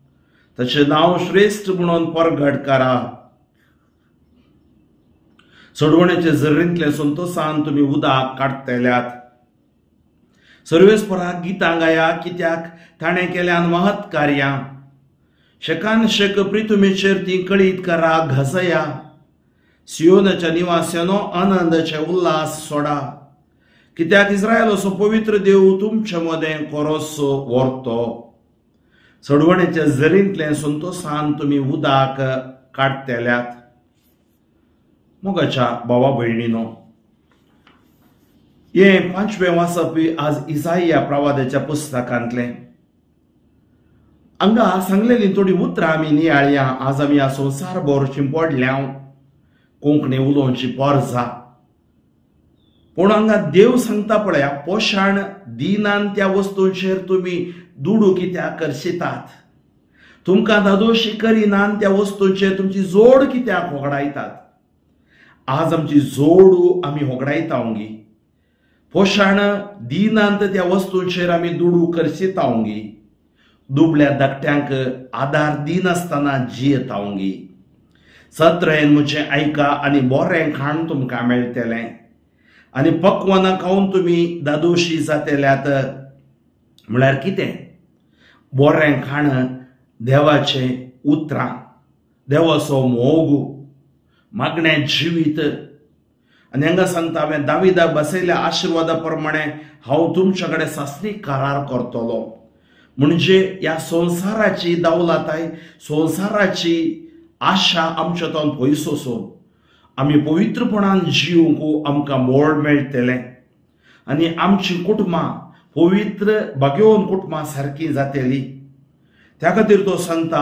ताचें नांव श्रेष्ठ म्हणून परगट करा. चढवण्याचे झरींतले संतोषान तुम्ही उदक काडतल्यात. सर्वेस्परा गितां गाया, कित्याक ताणें केल्यान महत् कार्यां. शेकान शेक पृथ्वीचेर ती कळीत करा, घसया. सियोनाच्या निवास्यानो आनंदाचे उल्हास सोडा. कित्याक इस्रायलाचो पवित्र देव तुमचे मदें कोरोसो व्हरतो. चढवण्याच्या झरींतले संतोषान तुम्ही उदक काडतल्यात. मोगाच्या भावा भयणीनो, हे पांचवे वाचपी आज इसाइया प्रवाद्याच्या पुस्तकांतले. हांगा सांगलेली थोडी उतरां आमी नियाळया. आज आमी ह्या संवसार भर शिंपडल्या कोंकणी उलोवची पोरजा. पूण हांगा देव सांगता पळया, पोशाण दिनान त्या वस्तूंचेर तुम्ही दुडू कित्याक करशितात. तुमकां दादोशी करिनान त्या वस्तूंचेर तुमची जोड कित्याक होगडायतात. आज आमची जोड आमी होगडायतावंगी. पोशाण दिनांत त्या वस्तूंचेर आमी दुडू करशितावंगी. दुबळ्या धाकट्यांक आदार दिनासतना जियेतावंगी. सत्रेन म्हजें आयका आनी बोरें खाण तुमकां मेळटलें. आनी पक्वाना खावन तुमी दादोशी जातल्यात. म्हळ्यार कितें? बोरें खाण देवाचें उतरां, देवाचो मोग, मागणें जिवीत. आनी हांगा सांगता, हांवें दाविदाक बसयल्या आशिर्वादा प्रमाणे हांव तुमचे कडेन सासरी करार करतलो. म्हणजे ह्या संवसाराची दौलताय, संवसाराची आशा आमचेतून पयस वचून आमी पवित्रपणान जिवंक आमकां मोड मेळटलें. आनी आमची कुटुंबां पवित्र भाग्यवन कुटुंबां सारकी जातली. त्या खातीर तो सांगता,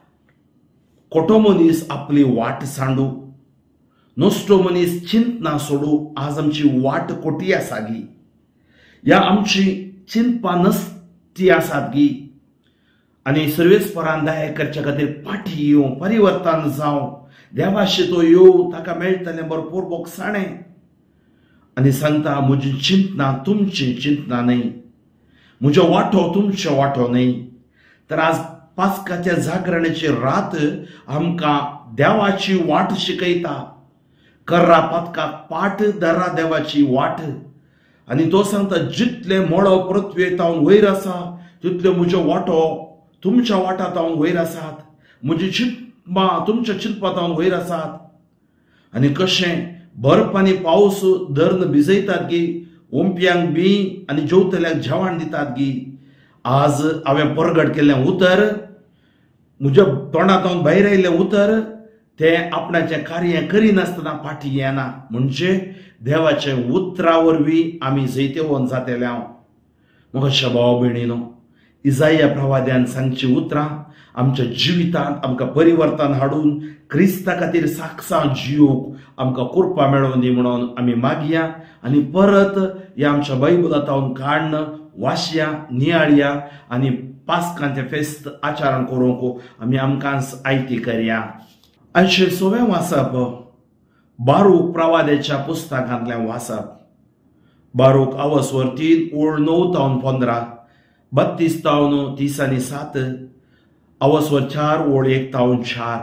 खोटो मनीस आपली वाट सांडू, नोस्तो मनीस चिंतना सोडू. आज आमची वाट खोटी आसा गी, या आमची चिंतपा नसती आसात गी. आनी सर्वेस्परान दया करचे खातीर फाटी येवं, परिवर्तन जावं, देवाशी तो येवं, ताका मेळटलें भरपूर बोगसाणें. आनी सांगता, म्हजी चिंतना तुमची चिंतना न्हय, म्हजो वांटो तुमचो वांटो न्हय. तर आज पास्काच्या जागरणाची रात आमकां देवाची वाट शिकयता. कर्रा पातकाक पाट धरा देवाची वाट. आनी तो सांगता, जितले मळो पृथ्वेतावन वयर आसा तितले म्हजो वांटो तुमच्या वाटातावन वयर आसात. म्हजी चिंतपां तुमच्या चिंतपातावन वयर आसात. आनी कशें बर्फ आनी पावस धर्न भिजयतात गी, ओंप्यांक बी आनी जेवतल्याक जेवण दितात गी. आज हांवें परगट केल्लें उतर, म्हज्या तोंडांतावन भायर आयिल्लें उतर, तें आपणाचें कार्य करिनासतना फाटी येना. म्हणजे देवाचें उतरा वरवीं आमी जैतेवन जातले. हांव मोगाच्या भावा भयणीनो, इसाइया प्रवाद्यान सांगची उतरां आमच्या जिवितांत आमकां परिवर्तन हाडून क्रिस्ता खातीर साक्षां जिवूंक आमकां कृपा मेळोवन दी म्हणून आमी मागया. आनी परत ह्या आमच्या बायबलांतावन काडन वाचया, नियाळया आनी पास्कांचें फेस्त आचरण करूंक आमी आमकांच आयती करया. आयचे सवें वाचप बारूक प्रवाद्याच्या पुस्तकांतलें वाचप. बारूक आवसवर तीन ओळ णव तावन पंदरा, बत्तीस तावन तीस आनी सात, आवसवर चार ओळ एक तावन चार.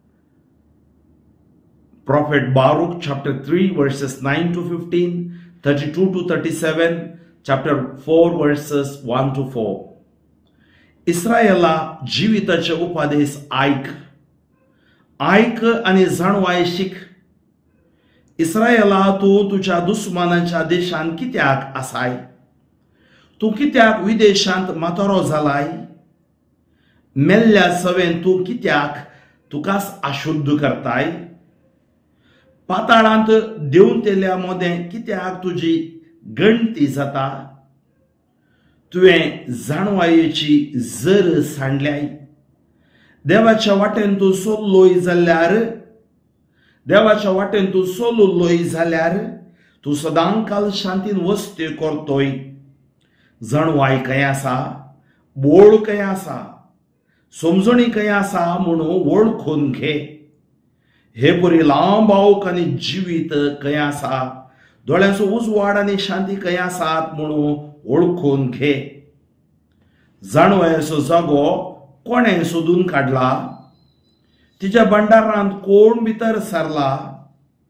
Prophet Baruch chapter three verses nine to fifteen, thirty-two to thirty-seven, chapter four verses one to four. इस्रायला जिविताचे उपदेश आयक, आयक आनी जाणवाय शीक. इस्रायला तूं तुज्या दुस्मानाच्या देशांत कित्याक आसाय? तूं कित्याक विदेशांत मातोरो जालाय? मेल्ल्या सवेन तूं कित्याक तुकाच अशुद्ध करताय? पाताळांत देऊन तेल्या मोदें कित्याक तुजी गणती जाता? तुवें जाणवायेची जर सांडल्याय. देवाच्या वाटेन तूं सोल्लोय जाल्यार देवाच्या वाटेन तूं सोलुल्लोय जाल्यार तूं सदांकाल शांतीन वस्ती करतोय. जाणवाय खंय आसा, बोळ खंय आसा, समजणी खंय आसा म्हणून वळखून घे. हे बरी लांब आवक आनी जिवीत खंय आसा, दोळ्यांचो उजवाड आनी शांती खंय आसात म्हणून वळखून घे. जाणवायेचो जागो कोणें सोदून काडला? तिच्या भंडारांत कोण भितर सरला?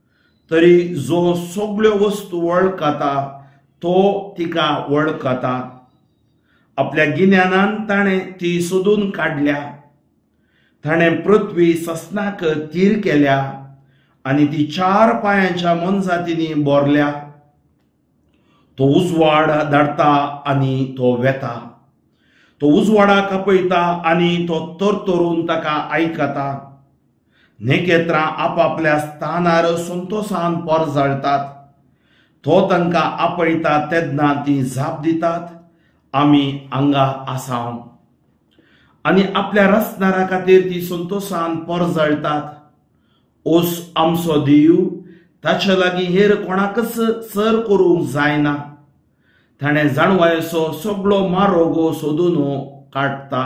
तरी जो सगळ्यो वस्तू वळखता तो तिका वळखता. आपल्या गिन्यानान ताणें ती सोदून काढल्या. ताणें पृथ्वी ससनाक तीर केल्या आणि ती चार पायांच्या मनजातींनी बोरल्या. तो उजवाड धाडता आणि तो वेता. तो उजवाडाक आपयता आणि तो तरतरून ताका आयकता. नेकेत्रां आपापल्या स्थानार संतोषान परजळतात. तो तांकां आपयता तेन्ना ती जाप दितात, आमी हांगा आसाव. आणि आपल्या रचणारा खातीर ती संतोषान परजळतात. ओस आमचो देव, ताचे लागीं हेर कोणाकच सर करूंक जायना. ताणें जाणवायचो सगळो मारोगो सोदून काडटा.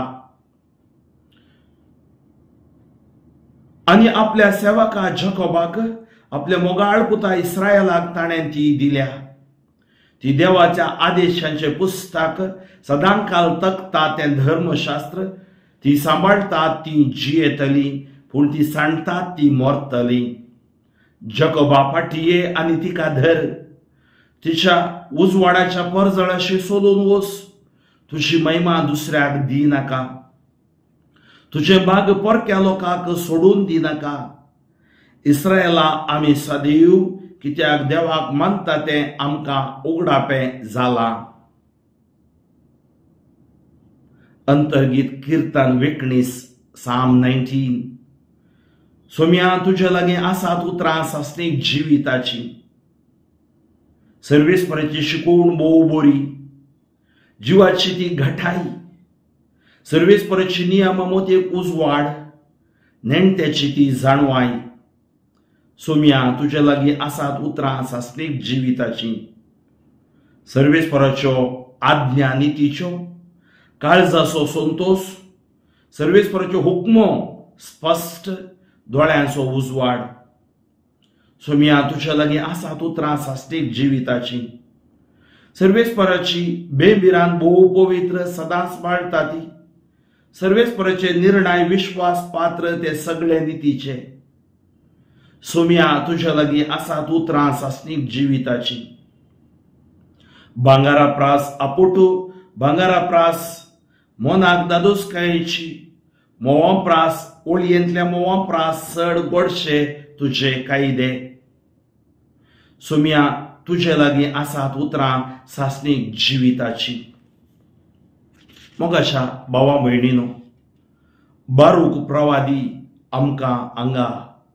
आणि आपल्या सेवका जकोबाक, आपल्या मोगाळ पुता इस्रायलाक ताणें ती दिल्या. ती देवाच्या आदेशांचे पुस्तक सदांकाल तकता तें धर्मशास्त्र. ती सांबाळतात ती जियेतली, पूण ती सांडतात ती मरतली. जकोबा फाटये आणि तिका धर. तिच्या उजवाडाच्या परजळाशी सोदून वच. तुझी महिमा दुसऱ्याक दी नाका. तुझे भाग परक्या लोकांक सोडून दी नाका. इस्रायला आमी सदैव, कित्याक देवाक मानता तें आमकां उगडापें जाला. अंतर्गीत कीर्तन वेकणीस साम नायन्टीन. सोम्या तुझे लागीं आसात उतरां सासणीक जिविताची. सर्वेस्पराची शिकवण भोव बरी. जिवाची ती घटाई. सर्वेस्पराची नियम मोतेक उजवाड. नेणट्याची ती जाणवाय. सोम्या तुझे लागीं आसात उतरां सासणीक जिविताची. सर्वेस्पराच्यो आज्ञा नितीच्यो, काळजाचो संतोष. सर्वेस्पराच्यो हुक्मो स्पश्ट, दोळ्यांचो उजवाड. सोम्या तुझे लागीं आसात उतरां सासणीक जिविताची. सर्वेस्पराची बेबिरान भोव पवित्र सदांच पाळटा ती. सर्वेस्पराचे निर्णय विश्वास पात्र ते सगळे नितीचे. सोम्या तुझे लागीं आसात उतरां सासणीक जिविताची. भांगारा प्रास आपोटू, भांगारा प्रास मोनाक दादोसकायेची. मोवा प्रास ओळयेंतल्या मोवा प्रास चड गोडशे तुझे कायदे. सोम्या तुझे लागीं आसात उतरां सासणीक जिविताची. मोगाच्या भावा भयणीनो, बारूक प्रवादी आमकां हांगा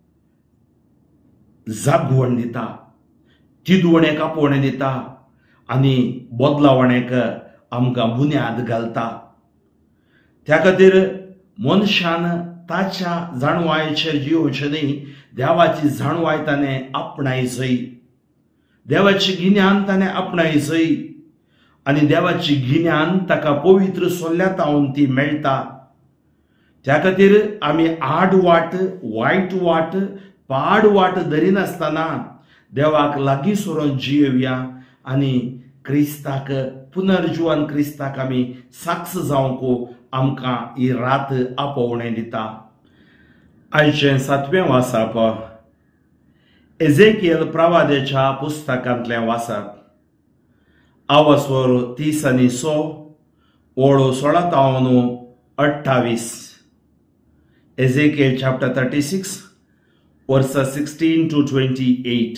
जागवण दिता, तिदवणेक आपोवणें दिता आनी बदलावणेक आमकां बुन्याद घालता. त्या खातीर मनशान ताच्या जाणवायेचेर जिवचें न्ही, देवाची जाणवाय ताणें आपणायचई. देवाची गिन्यान ताणें आपणायचई. आनी देवाची गिन्यान ताका पवित्र सोल्ल्यातावन ती मेळटा. त्या खातीर आमी आड वाट, वायट वाट, पाड वाट धरिनासतना देवाक लागीं सरून जियेवया आनी क्रिस्ताक, पुनर्जीवन क्रिस्ताक आमी साक्ष जावंक आमकां ही रात आपोवणें दिता. आयचें सातवें वाचप एजेकियल प्रवादेच्या पुस्तकांतलें वाचप. आवस्वर तीस आनी स, ओळो सोळा तावन अठ्ठावीस. Ezekiel chapter thirty six verse sixteen to twenty eight.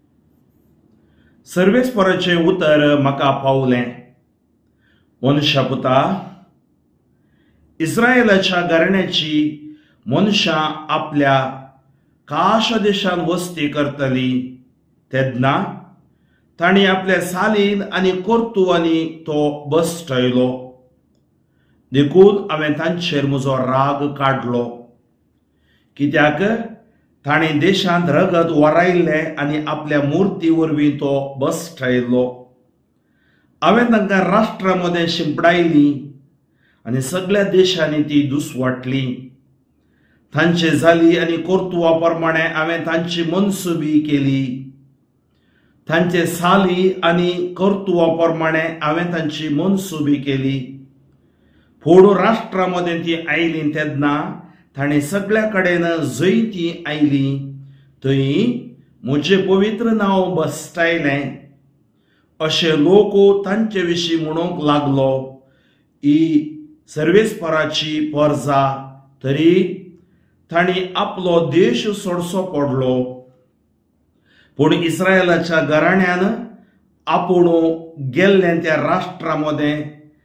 सर्वेस्पराचें उतर म्हाका पावलें. मनशा पुता, इस्रायलाच्या घराण्याची मनशां आपल्या काश देशान वस्ती करतली तेन्ना तांणी आपल्या सालीन आनी कर्तुवांनी तो बसयलो. देखून हांवें तांचेर म्हजो राग काडलो. कित्याक तांणी देशांत रगत वरायल्लें आनी आपल्या मुर्ती वरवीं तो बसयलो. हांवें तांकां राष्ट्रा मदें शिंपडायली आनी सगळ्या देशांनी ती दुसवाटली. तांचे जाली आनी कर्तुवा प्रमाणे हांवें तांची मनसुबी केली. तांचे साली आनी कर्तुवा प्रमाणे हांवें तांची मनसुबी केली. फोड राष्ट्रा मदें ती आयली तेन्ना ताणें सगळ्या कडेन जंय ती आयली थंय म्हजे पवित्र नांव बसतायलें अशें लोक तांचे विशीं म्हणूंक लागलो ही सर्वेस्पराची परजा तरी तांणी आपलो देश सोडचो पडलो पूण इस्रायलाच्या घराण्यान आपूण गेल्ले त्या राष्ट्रामध्ये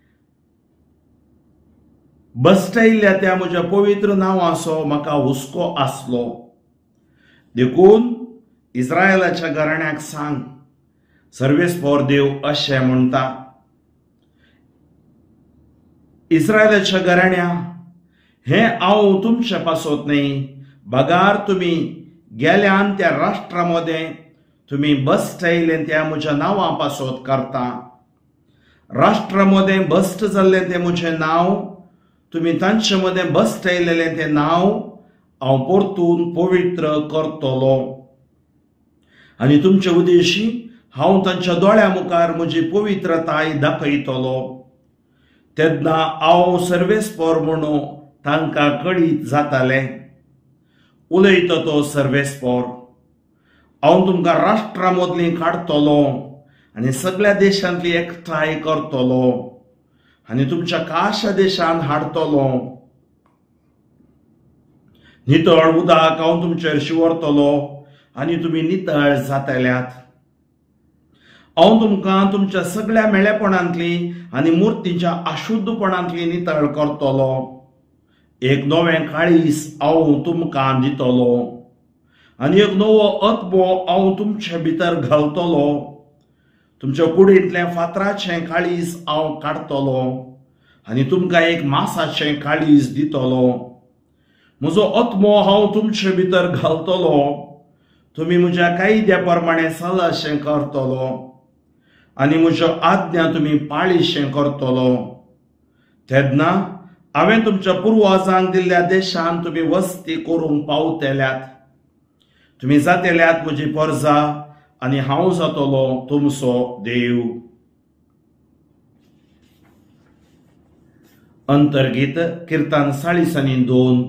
बसतायल्ल्या त्या म्हज्या पवित्र नांवाचो म्हाका हुस्को आसलो देखून इस्रायलाच्या घराण्याक सांग सर्वेस्पर देव अशें म्हणटा इस्रायलाच्या घराण्या हे हांव तुमचे पासत न्ही बगार तुमी गेल्यान त्या राष्ट्रामध्ये तुमी बसतायले त्या म्हज्या नांवा पासत करता राष्ट्रामध्ये बस्ट जाल्ले ते म्हजें नांव तुमी तांचे मदें बसतायलेले ते नांव हांव परतून पवित्र करतलो आनी तुमचे उद्देशी हांव तांच्या दोळ्या मुखार म्हजी पवित्रताय दाखयतलो तेन्ना हांव सर्वेस्पर म्हणून तांकां कळीत जातालें उलयता तो सर्वेस्पर हांव तुमकां राष्ट्रा मदलीं काडटलो आनी सगळ्या देशांतली एकठांय करतलो आनी तुमच्या काशा देशांत हाडटलो नितळ उदक हांव तुमचेर शिवरतलो आनी तुमी नितळ जातल्यात हांव तुमकां तुमच्या सगळ्या मेळेपणांतली आनी मुर्तीच्या अशुद्धपणांतली नितळ करतलो एक नवें काळीस हांव तुमकां दितलो आनी एक नवो आत्मो हांव तुमचे भितर घालतलो तुमच्या कुडींतलें फातराचें काळीस हांव काडटलो आनी तुमकां एक मांसाचें काळीस दितलो म्हजो आत्मो हांव तुमचे भितर घालतलो तुमी म्हज्या कायद्या प्रमाणे सलाशें करतलो आनी म्हज्यो आज्ञा तुमी पाळीशें करतलो तेन्ना हांवें तुमच्या पुर्वजांक दिल्ल्या देशांत तुमी वस्ती करूंक पावतल्यात तुमी जातल्यात म्हजी परजा आनी हांव जातलो तुमचो देव अंतर्गीत किर्तन चाळीस आनी दोन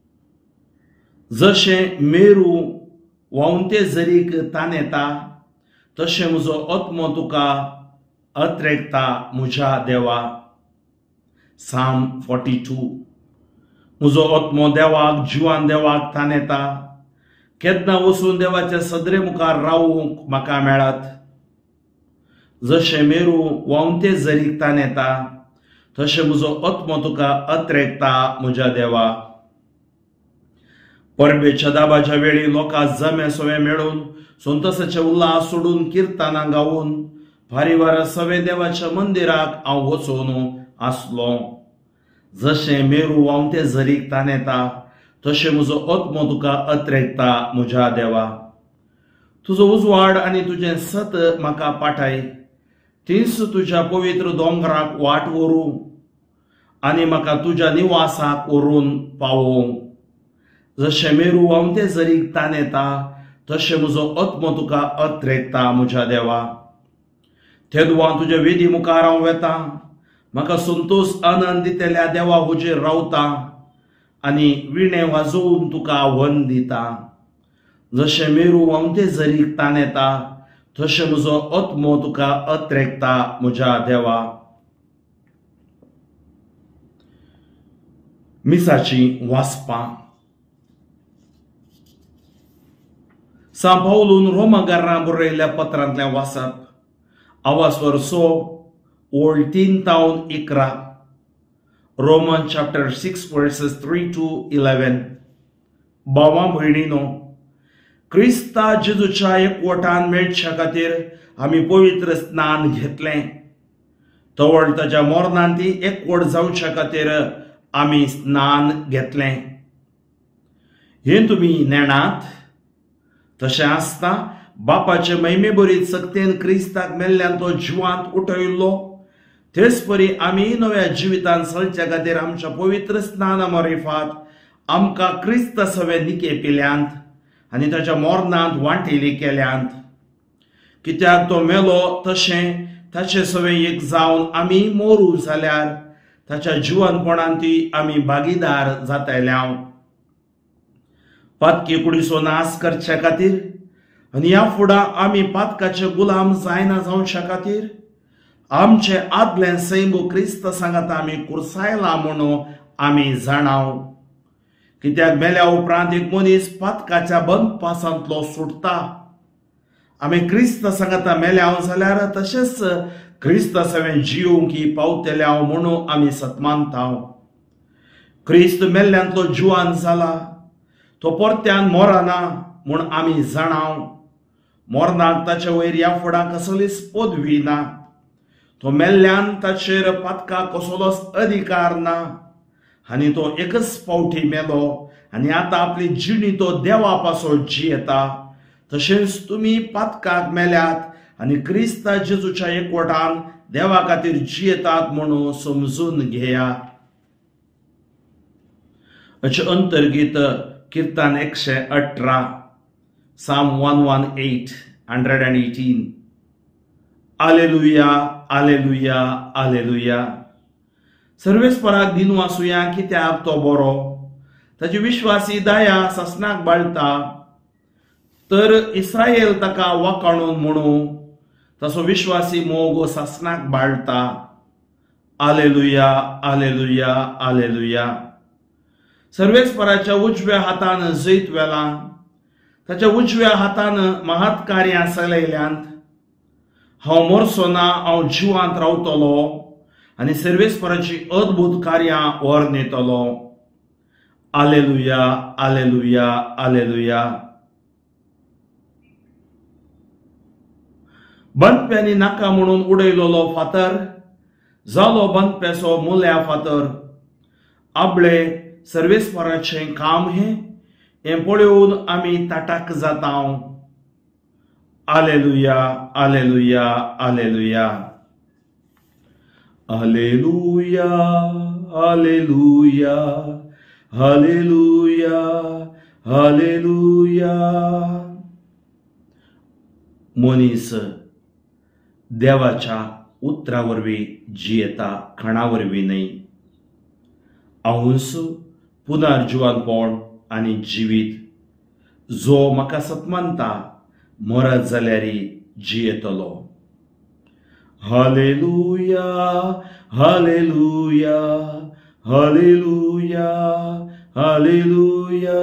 जशें मेरू वावुंते झरीक तानेता तशें म्हजो आत्मो तुका अत्रेकता म्हज्या देवा साम फोर्टी टू म्हजो आत्मो देवाक जिवान देवाक तानेता केन्ना वचून देवाच्या सदरे मुखार रावूंक म्हाका मेळत जशें मेरू वावुंते झरीक तानेता तशें म्हजो आत्मो तुका अत्रेकता म्हज्या देवा परबेच्या दाबाच्या वेळी लोकां जमे सवे मेळून संतोसाचे उल्हास सोडून किर्तनां गावून फारीवार सवे देवाच्या मंदिराक हांव वचून आसलो जशें मेरू वावुंते झरीक तानेता तशें म्हजो आत्मो तुका अत्रेकता म्हज्या देवा तुजो उजवाड आनी तुजें सत म्हाका पाठय तीच तुज्या पवित्र दोंगराक वाट व्हरूं आनी म्हाका तुज्या निवासाक व्हरून पावोवं जशें मेरू वावुंते झरीक तानेता तशें म्हजो आत्मो तुका अत्रेकता म्हज्या देवा तेदुआ तुजे वेदी मुखार हांव वेता म्हाका संतोश आनंद दितेल्या देवा हुजेर रावता आनी विणे वाजोवन तुका वन दिता जशें मेरू वावुंते झरीक तानेता तशें म्हजो आत्मो तुका अत्रेकता म्हज्या देवा मिसाची वाचपां सांपावलून रोमाकारांक बरयल्ल्या पत्रांतलें वाचप आवाजवर सो ओल्ड तीन तावन इकरा Roman chapter six verses three to eleven भावां भयणीनो क्रिस्ता जेजूच्या एकवटान मेळच्या खातीर आमी पवित्र स्नान घेतलें तवळ ताच्या मरणान ती एकवट जावच्या खातीर आमी स्नान घेतलें हें तुमी नेणात तशें आसता बापाचे महिमे बरीत सक्तेन क्रिस्ताक मेल्ल्यान तो जिवांत उठयल्लो तेच परी आमी नव्या जिवितान चलच्या खातीर आमच्या पवित्र स्नाना मार्फत आमकां क्रिस्त सवे निके पिल्यांत आनी ताच्या मरणांत वांटेली केल्यांत कित्याक तो मेलो तशें ताचे सवे एक जावन आमी मोरू जाल्यार ताच्या जिवनपणान ती आमी भागीदार जातल्या पातकी कुडीचो नाश करचे खातीर आनी ह्या फुडा आमी पातकाचे गुलाम जायना जावच्या खातीर आमचे आदले सैम क्रिस्त सांगात आमी कुरसायला म्हणून आमी जाणाव। कित्याक मेल्या उपरांत एक मनीस पातकाच्या बंदपासांतलो सुटता। आमी क्रिस्त सांगाता मेल्या जाल्यार तशेंच क्रिस्त सवें जिवंक पावतल्या म्हणून आमी सतमानता। क्रिस्त मेल्ल्यांतलो जिवान जाला, तो परत्यान मोरना म्हूण आमी जाणाव। मोरनाक ताचे वयर ह्या फुडा कसलीच पदवी ना। तो मेल्ल्यान ताचेर पातका कसलोच अधिकार ना आनी तो एकच फावटी मेलो आनी आतां आपली जिणी तो देवा पासो जियेता। तशेंच तुमी पातकाक मेल्यात आनी क्रिस्त जेजूच्या एकवटान देवा खातीर जियेतात म्हणून समजून घेया। हाचे अंतर्गीत किर्तन एकशे अठरा psalm one one eight hundred and eighteen आलेलुया आलेलुया आलेलुया। सर्वेस्पराक दिन वासुया कित्याक तो बरो, ताची विश्वासी दया ससनाक बाळटा। तर इस्रायल ताका वाकाणून म्हणू, तसो विश्वासी मोग ससनाक बाळटा। आलेलुया आलेलुया आलेलुया। सर्वेस्पराच्या उजव्या हातान जैत वेला, ताच्या उजव्या हातान महत् कार्यां चलयल्यांत। हांव मरचो ना, हांव जिवांत रावतलो आनी सर्वेस्पराची अद्भुत कार्यां वर्णयतलो। आलेलुया आलेलुया आलेलुया। बंदप्यांनी नाका म्हणून उडयलोलो फातर जालो बंदप्याचो मुल्या फातर। आपले सर्वेस्पराचे काम हे हें पळोवन आमी ताटाक जाता। आलेलुया आलेलुया आलेलुया आलेलुया आलेलुया आलेलुया आलेलुया। मनीस देवाच्या उतरा वरवीं जियेता, खणा वरवीं न्हय। हांवूच पुनर्जिवानपण आनी जिवीत, जो म्हाका सतमानता मरत जाल्यारी जियेतलो। हालेलुया हालेलुया हालेलुया हालेलुया।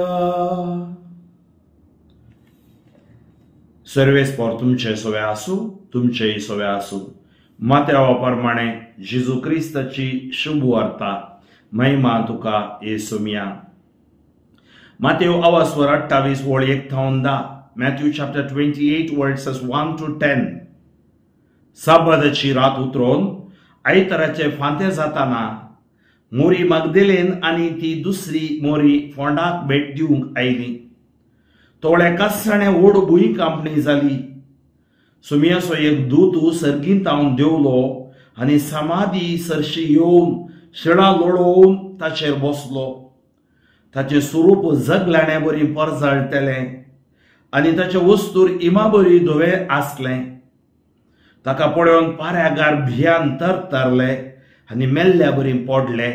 सर्वेस्पर तुमचे सोवे आसूं, तुमचेय सोवे आसूं। माथ्या प्रमाणे जेजू क्रिस्ताची शुभ वार्ता, महिमा तुका येसुमिया। माथेव अवास्वर अठ्ठावीस वळ एक थावन धा। Matthew chapter twenty-eight verses one to ten. साबदाची रात उतरोन आयताराचे फांते जाताना मोरी मगदलेन आनी ती दुसरी मोरी फोंडाक भेट दिवंक आयली। तोळे कासाणे ओड भुंय कांपणी जाली। सुमियाचो एक दूत सर्गींत हांव देवलो आनी समाधी सरशी येवन शिळा लोळोवन ताचेर बसलो। ताचें स्वरूप जगलाण्या बरी परजळटलें आनी ताचे वस्तूर इमाबरी धवे आसले। ताका पळोवन पाऱ्यागार भियान तरतरले आनी मेल्ल्या बरी पडले।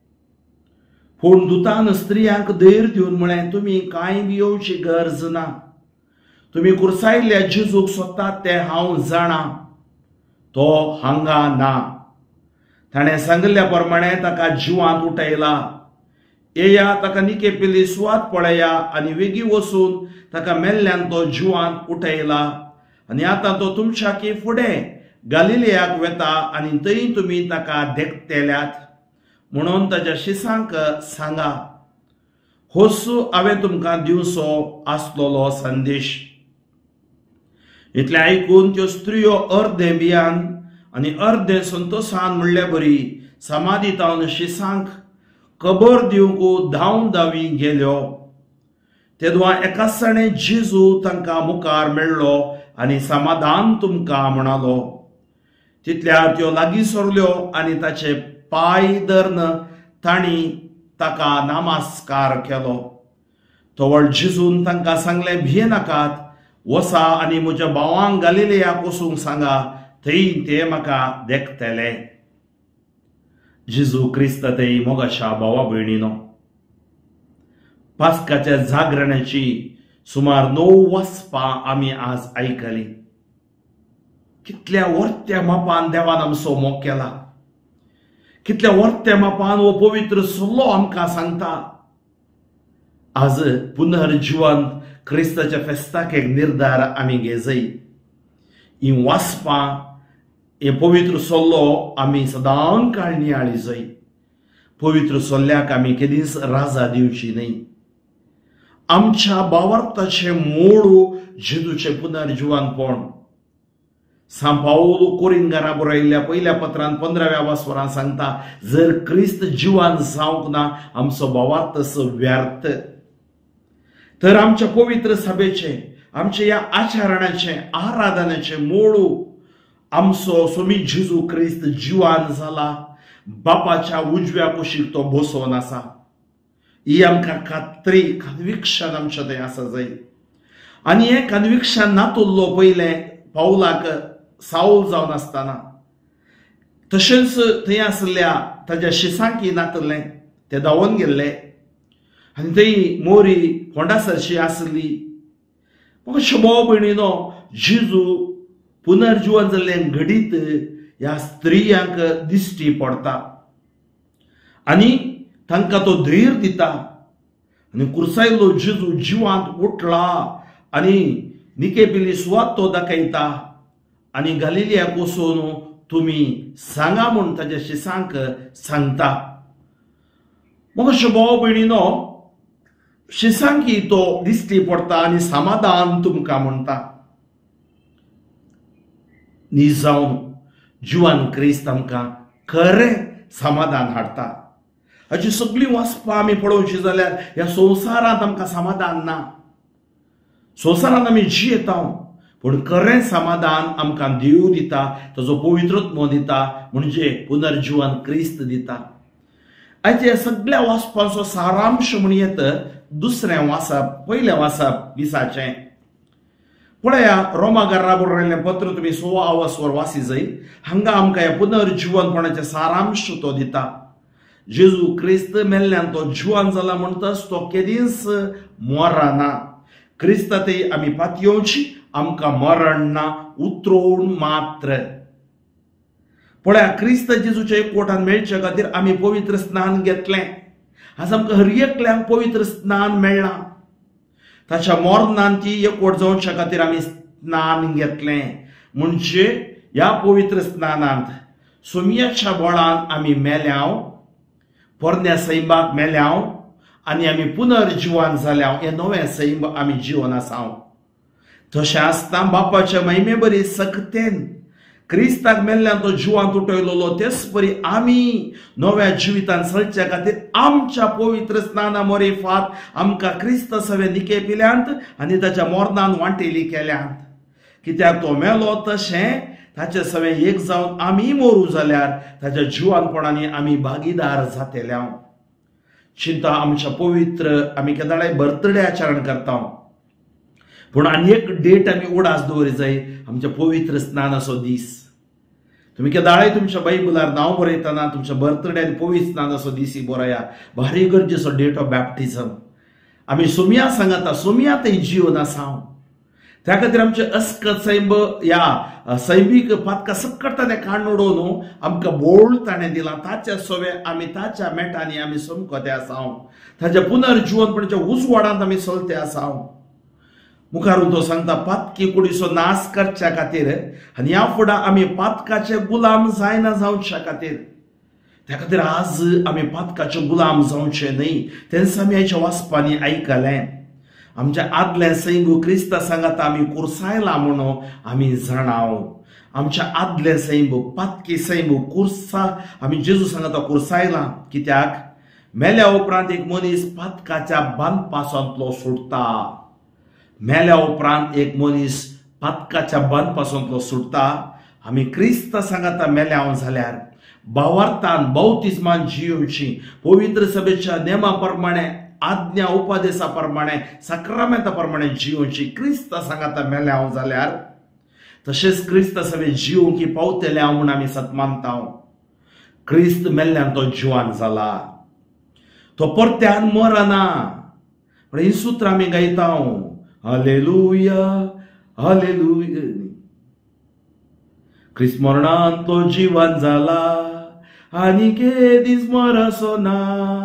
पूण दुतान स्त्रियांक धैर्य दिवन म्हळें, तुमी कांय बी येवची गरज ना। तुमी कुरसायल्ल्या जेजूक सोदतात ते हांव जाणा, तो हांगा ना। ताणें सांगिल्ल्या प्रमाणे ताका जिवांत उठयला। येया, ताका निकेपिल्ली सुवात पळया आनी वेगी वचून ताका मेल्ल्यान तो जिवांत उठयला। आनी आतां तो तुमच्याकी फुडें गलिलेयाक वेता आनी थंय तुमी ताका देखतेल्यात म्हणून ताच्या शिसांक सांगा। होसू हांवें तुमकां दिवचो आसलोलो संदेश। इतलें आयकून त्यो स्त्रियो अर्दे भियान आनी अर्दे संतोशान म्हणले बरी समाधीतावन शिसांक खबर दिवंक धांव धांवी गेल्यो। तेदुआ एकासाणे जेजू तांकां मुखार मेळ्ळो आनी समाधान तुमकां म्हणालो। तितल्यार त्यो लागीं सरल्यो आनी ताचे पाय धरन तांणी ताका नमस्कार केलो। तोवळ जेजून तांकां सांगलें, भियेनाकात, वसा आनी म्हज्या भावांक गलिलेयाक वचूंक सांगा, थंय ते म्हाका देखतले। जेजू क्रिस्त थंय मोगाच्या भावा भयणीनो, पास्काच्या जागरणाची सुमार णव वाचपा आमी आज आयकली. कितल्या वर्त्या मापान देवान आमचो मोग केला. कितल्या वर्त्या मापान हो पवित्र सल्लो आमकां सांगता. आज पुनर्जीवन क्रिस्ताच्या फेस्ताक एक निर्धार आमी घेजय. ही वाचपा हे पवित्र सल्लो आमी सदां काळ नियाळी जाय. पवित्र सल्ल्याक आमी केदींच राजा दिवची न्हय. आमच्या भावार्थाचे मूळ जेजूचे पुनर्जीवनपण. सांत पाऊल कोरिंथांक बरयल्ल्या पहिल्या पत्रांत पंदराव्या वासवरांत सांगता, जर क्रिस्त जिवान जावंक ना आमचो भावार्थ व्यर्थ. तर आमच्या पवित्र सभेचे, आमच्या या आचरणाचे, आराधनाचे मूळ आमचो स्वामी जेजू क्रिस्त जिवान जाला, बापाच्या उजव्या कुशीक तो बसोन आसा. ही आमकां खात्री, कन्विक्शन आमच्या थंय आसा जाय. आनी हे कन्विक्शन नातुल्लो पयले पावलाक साऊल जावन आसतना. तशेंच थंय आसल्या ताच्या शिसांकी नातले ते धांवून गेल्ले आनी थंय मोरी फोंडासरशी आसली. म्हाका भाव भयणीनो, जेजू पुनर्जीवन जाल्ले घडीत ह्या स्त्रियांक दिश्टी पडटा आनी तांकां तो धैर्य दिता. आनी कुर्सायल्लो जेजू जिवांत उठला आनी निकेपिल्ली सुवात तो दाखयता आनी गलिलियाक वचून तुमी सांगा म्हूण ताच्या शिसांक सांगता. म्हाका भाव भयणीनो, शिसांकी तो दिश्टी पडटा आनी समाधान तुमकां म्हणटा. न्ही जावन जिवान क्रिस्त आमकां खरें समाधान हाडटा. हाची सगळी वाचपां आमी पळोवची जाल्यार ह्या संवसारांत आमकां समाधान ना. संवसारांत आमी जियेता पूण खरें समाधान आमकां देव दिता, ताजो पवित्रत्व दिता, म्हणजे पुनर्जीवन क्रिस्त दिता. आयज ह्या सगळ्या वाचपांचो सारांश म्हण येता दुसरें वाचप, पयलें वाचप दिसाचें. पळया, रोमाकारांक बरयल्लें पत्र तुमी सोवा वासवर वाची जाय. हांगा आमकां ह्या पुनर्जीवनपणाचें सारांश तो दिता. जेजू क्रिस्त मेल्ल्यान तो जिवान जाला म्हणटच तो केदींच मरना. क्रिस्तांतय आमी पातयेवची, आमकां मरण ना, उतरोवन मात्र. पळया, क्रिस्त जेजूच्या एकवटान मेळचे खातीर आमी पवित्र स्नान घेतलें. आज आमकां हर एकल्यांक पवित्र स्नान मेळ्ळां. ताच्या मोरणान ती एकवट जावच्या खातीर आमी स्नान घेतलें. म्हणजे ह्या पवित्र स्नानांत सोमयाच्या बळान आमी मेल्याव, पोरन्या सैमाक मेल्याव आनी आमी पुनर्जीवन जाल्याव. हें नवें सैम आमी जिवन आसाव. तशें आसता बापाच्या महिमे बरी सक्तेन क्रिस्ताक मेल्ल्यान तो जिवांत उठयलोलो तेच परी आमी नव्या जिवितान चलच्या खातीर आमच्या पवित्र स्नाना मोरेफात आमकां क्रिस्त सवे निकेपिल्यांत आनी ताच्या मोरणान वांटेली केल्यांत. कित्याक तो मेलो तशें ताचे सवे एक जावन आमी मोरू जाल्यार ताच्या जिवानपणांनी आमी भागीदार जातेल्या. चिंता आमच्या पवित्र आमी केदाळे बर्थडे आचरण करता, पूण आनी एक डेट आमी उडास दवरी जाय, आमच्या पवित्र स्नानाचो दीस. तुमी केदाळे तुमच्या बायबलार नांव बरयतना तुमच्या बर्थडे आनी पवित्र स्नानाचो दीस बरया. भारी गरजेचो डेट ऑफ बॅप्टिझम. आमी सोमया सांगता, सोमयातय जीवन आसा. त्या खातीर आमचे अस्कत सैम ह्या सैमीक पातका सकट ताणें काडून उडोवन आमकां बोळ ताणें दिलां. ताच्या सोवे आमी ताच्या मेटांनी आमी समकोते आसा. ताच्या पुनर्जीवनपणाच्या उजवाडांत आमी चलते आसा. मुखारून तो सांगता, पातकी कुडीचो नाश करच्या खातीर आनी ह्या फुडां आमी पातकाचे गुलाम जायना जावच्या खातीर. त्या खातीर आज आमी पातकाचे गुलाम जावचे न्हय. तेंच आमी ह्याच्या वाचपांनी आयकलें. आमच्या आदले सैंग क्रिस्ता सांगता आमी कुर्सायला म्हणून आमी जाणाव. आमच्या आदले सैंग पातकी सैंग कुर्सा आमी जेजू सांगता कुर्सायला. कित्याक मेल्या उपरांत एक मनीस पातकाच्या बांदपासून सुटता. मेल्या उपरांत एक मनीस पातकाच्या बांदपासून सुटता. आमी क्रिस्त सांगता मेल्या जाल्यार भावार्थान बावतिस्मान जियोवची, पवित्र सभेच्या नेमा प्रमाणे, आज्ञा उपदेशा प्रमाणे, सक्रामेंता प्रमाणे जियोवची. क्रिस्त सांगता मेल्या जाल्यार तशेंच क्रिस्त सभे जियोवंकी पावतल्या म्हूण आमी सत मानता. क्रिस्त मेल्ल्यान तो जिवान जाला, तो परत्यान मरना. ही सूत्र आमी गायता. Hallelujah hallelujah. ख्रिस्त मरणान तो जिवंत जाला आनी केदी स्मरसो ना.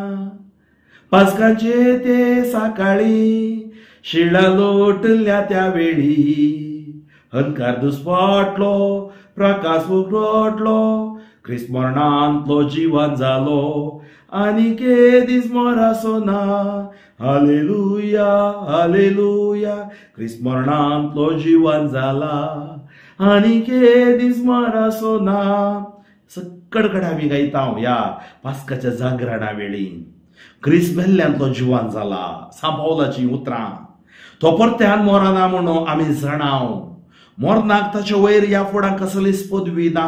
पास्काचे ते सकाळी शिळा लोटल्या त्या वेळी अंकार दुस्पाटलो प्रकाश उगडलो. ख्रिस्त मरणान तो जिवंत जालो आनी केदी स्मरसो ना. Hallelujah hallelujah. ख्रिस्त मरणान तो जिवंत जाला आनी केदी स्मरसो ना. सककडकड आमी गायता ह्या पास्काच्या जागरणा वेळी. ख्रिस्त मेल्ल्यान तो जिवंत जाला. सांपावलाची उतरां तो परत्यान मोरना म्हणून आमी जाणाव. मोरनाक ताचे वयर ह्या फुडां कसलीच पदवी ना.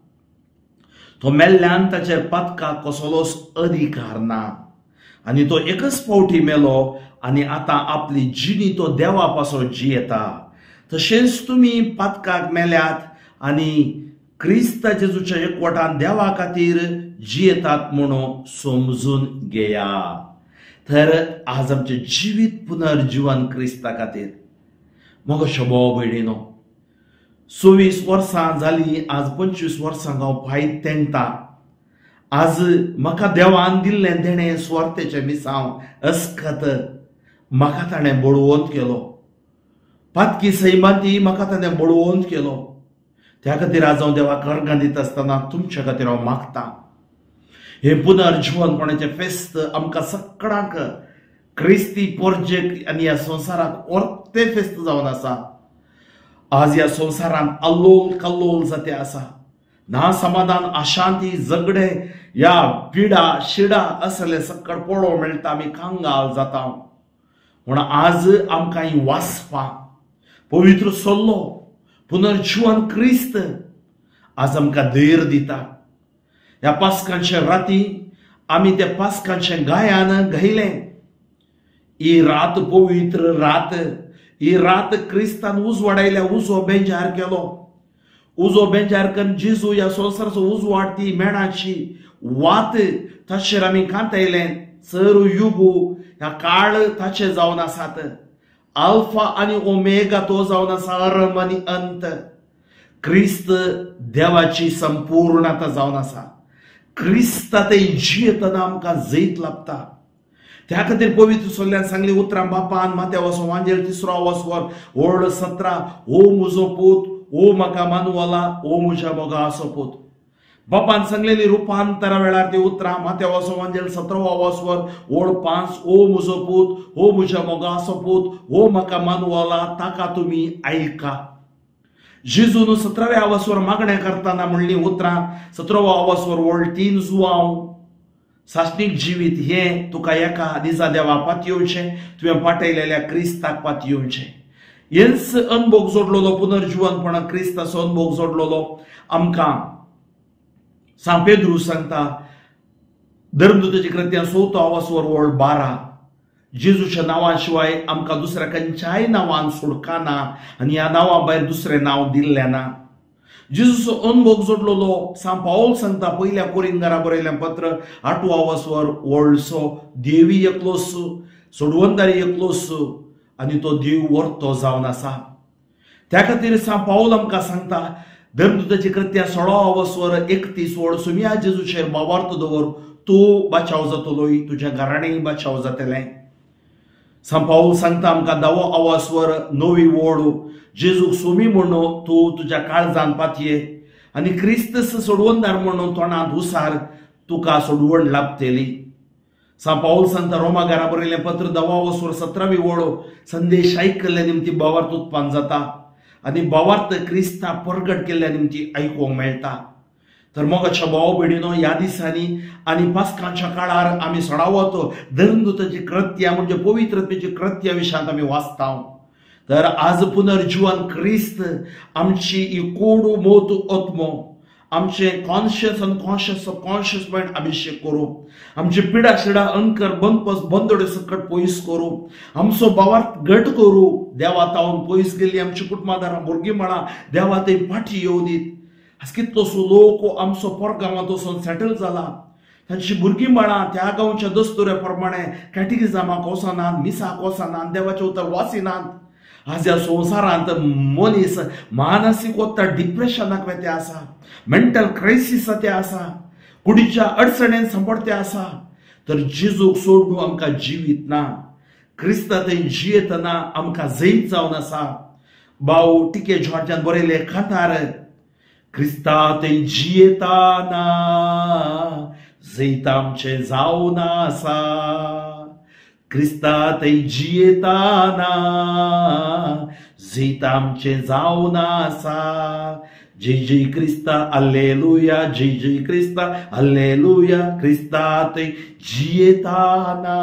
तो मेल्ल्यान ताचेर पदकाक कसलोच अधिकार ना आनी तो एकच फावटी मेलो आनी आतां आपली जिणी तो देवा पासो जियेता. तशेंच तुमी पदकाक मेल्यात आनी क्रिस्त जेजूच्या एकवटान देवा खातीर जियेतात म्हणून समजून घेया. तर आज आमचे जिवीत पुनर्जीवन क्रिस्ता खातीर. मोगोशे भाव भयणीनो, सव्वीस वर्सां जाली. आज पंचवीस वर्सांक हांव फायद तेंगता. आज म्हाका देवान दिल्लें देणें स्वार्थेचे मिसांव अस्खत म्हाका ताणें बळवंत केलो. पातकी सैमाती म्हाका ताणें बळवंत केलो. त्या खातीर आज हांव देवाक अर्गां दिता आसतना तुमच्या खातीर हांव मागतां. हे पुनर्जीवनपणाचे फेस्त आमकां सगळ्यांक क्रिस्ती पोरजेक आनी ह्या संवसाराक परते फेस्त जावन आसा. आज ह्या संवसारान अल्लोल कल्लोल जाते आसा. ना समाधान अशांती झगडे ह्या पिडा शिडा असले सकड पळोवंक मेळटा. आमी कांगाल जाता. म्हूण आज आमकां ही वाचपा पवित्र सल्लो पुनर्जीवन क्रिस्त आज आमकां धैर्य दिता. ह्या पास्कांचे राती आमी त्या पास्कांचे गायन गायलें. ही रात पवित्र रात. ही रात क्रिस्तान उजवाडायल्या उजो बेंजार केलो. उजो बेंजार करून जेजू ह्या संवसाराचो उजवाड ती मेणाची वात ताचेर आमी कांतयलें. सर युगू ह्या काळ ताचे जावन आसात. अल्फा आनी ओमेगा तो जावन आसा आरंभ आनी अंत. क्रिस्त देवाची संपूर्णता जावन आसा. क्रिस्ता ते जियेतना आमकां जैत लाभता. त्या खातीर पवित्र सल्ल्यान सांगली उतरां बापान माथ्या वचो वांजेल तिसरो वसवर ओळ सतरा. ओ म्हजो पूत, ओ म्हाका मानवला, ओ म्हज्या मोगा आसो पूत. बापान सांगलेली रुपांतरा वेळार ती उतरां माथ्या वचो वांजेल सतरावा वसवर ओळ पांच. ओ म्हजो पूत, ओ म्हज्या मोगा आसो पूत, ओ म्हाका मानवला, ताका तुमी आयका. जेजून सतराव्या वसवर मागणें करतना म्हणली उतरां सतरावा वसवर ओळ तीन जुवांव. साश्टीक जिवीत हें तुका एका दिसा देवा पात येवचें. तुवें पाठयलेल्या क्रिस्ताक पात येवचें. हेच अनुभव जोडलेलो पुनर्जीवनपणा क्रिस्ताचो अनुभव जोडलेलो आमकां सान पेद्रू सांगता. धर्मदूताची कृत्यां चवथो वसवर ओळ बारा. जेजूच्या नांवा शिवाय आमकां दुसऱ्या खंयच्याय नांवान सुडका ना आनी ह्या नांवा भायर दुसरें नांव दिल्लें ना. जेजूचो अनुभव जोडलेलो सान पावल सांगता पयल्या कोरिंथांकारा बरयलें पत्र आठवा वसवर ओळसो. देवी एकलोच, सोडवंतारी एकलोच आनी तो देव वर्तो जावन आसा. त्या खातीर सान पावल आमकां सांगता धर्मदूताची कृत्यां सोळावा वसवर एकतीस ओळ सुम्या जेजूचेर बावार्थ दवर. तूं बाचाव जातलोय, तुज्या घराणेय बाचाव जातलें. सान पावल सांगता आमकां दावो आवासवर नवी ओळ. जेजूक सोमी म्हणून तूं तुज्या काळजान पातये आनी क्रिस्त सोडवंदार म्हणून तोंडांत उसार. तुका सोडवण लाभतली. सान पावल सांगता रोमाकारा बरयलें पत्र दवा वसवर सतरावी ओळ. संदेश आयकल्ल्या निमती बावार्थ उत्पन्न जाता आनी बावार्थ क्रिस्ता परगट केल्ल्या निमती आयकूंक मेळटा. तर मोगाच्या भाव भयणीनो, ह्या दिसांनी आनी पास्कांच्या काळार आमी सडावत धर्मदूताची कृत्यां म्हणजे पवित्रतेची कृत्या विशयांत आमी वाचता. तर आज पुनर्जीवन क्रिस्त आमची ही कोडू मोत आत्मो आमचे कॉन्शियस अनकॉन्शियस सबकॉन्शियस मायंड अभिषेक करूं. आमची पिडा शिडा अंकर बंदपस बंदोडे सकट पयस करूं. आमचो बावार्थ घट करूं. देवा तावन पयस गेल्ली आमची कुटुंबादारां भुरगीं म्हणा देवा थंय फाटी येवं दीत. आज कितलोसो लोक आमचो परगांवांत वचून सेटल जाला. तांची भुरगीं म्हणा त्या गांवच्या दस्तुऱ्या प्रमाणे कॅटेकिझमाक वचनात, मिसाक वचनात, देवाचे उतर वाचिनात. आज ह्या संवसारांत मनीस मानसीक वता डिप्रेशनाक वेते आसा, मेंटल क्रायसिस ते आसा, कुडीच्या अडचणेन सांपडते आसा, तर जेजूक सोडून आमकां जिवीत ना. क्रिस्ता थंय जियेतना आमकां जैत जावन आसा. भाऊ टिके जॉर्जान बरयले कांतार, क्रिस्ता थंय जियेताना जैत आमचें जावन आसा. क्रिस्ता थंय जियेताना जैत आमचें जावन आसा. जय जय क्रिस्ता हालेलुया, जय जय क्रिस्ता हालेलुया. क्रिस्ता थंय जियेताना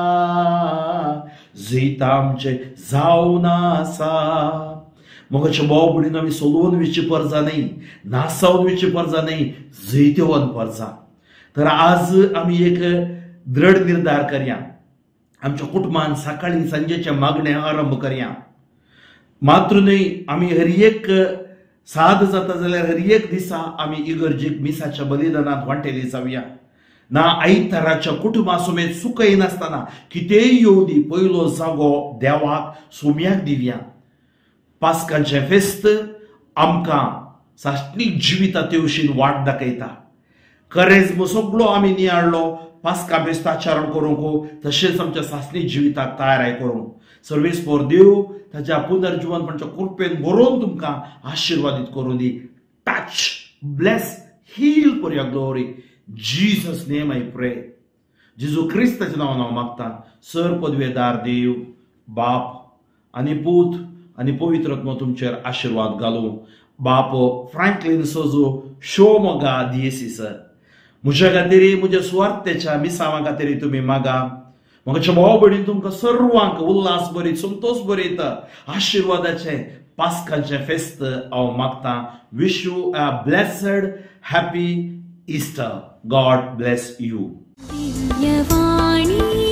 जैत आमचें जावन आसा. मोगाच्या भाव भयणीनो, आमी सोलवून वेची परजा न्ही, नासावन वेची परजा न्ही, जैतेवन परजा. तर आज आमी एक दृढ निर्धार करया. आमच्या कुटुंबान सकाळी सांजेचे मागणे आरंभ करया. मात्र न्ही, आमी हर एक साद जाता जाल्यार हर एक दिसा आमी इगर्जेक मिसाच्या बलिदानांत वांटेली जावया. ना आयताराच्या कुटुंबा समेत सुख येनासतना कितेंय येवं दी, पयलो जागो देवाक सोम्याक दिवया. पास्कांचें फेस्त आमकां साश्टीक जिवितात येवशीन वाट दाखयता. करेज सगळो आमी नियाळ्ळो पास्का फेस्त आचरण करूंक, तशेंच आमच्या सासणी जिविताक तयाराय करूंक. सर्वेस्पर देव ताच्या पुनर्जीवनपणाच्या कृपेन भरून तुमकां आशिर्वादीत करूं दी. Touch, bless, heal for your glory. Jesus name I pray. जेजू क्रिस्ताच्या नांवान हांव मागतां. सर पदवेदार देव, बाप आनी पूत आनी पवित्र आत्मा तुमचेर आशिर्वाद घालूं. बाप फ्रँकलिन सोजो शोमोगा दियेसीसर. म्हज्या खातीर, म्हज्या सुवार्थेच्या मिसांवा खातीर तुमी मागा. म्हाका भाव भयणी तुमकां सर्वांक उल्हास भरीत, संतोष भरीत आशिर्वादाचे पास्कांचें फेस्त हांव मागतां. Wish you a blessed happy Easter. God bless you.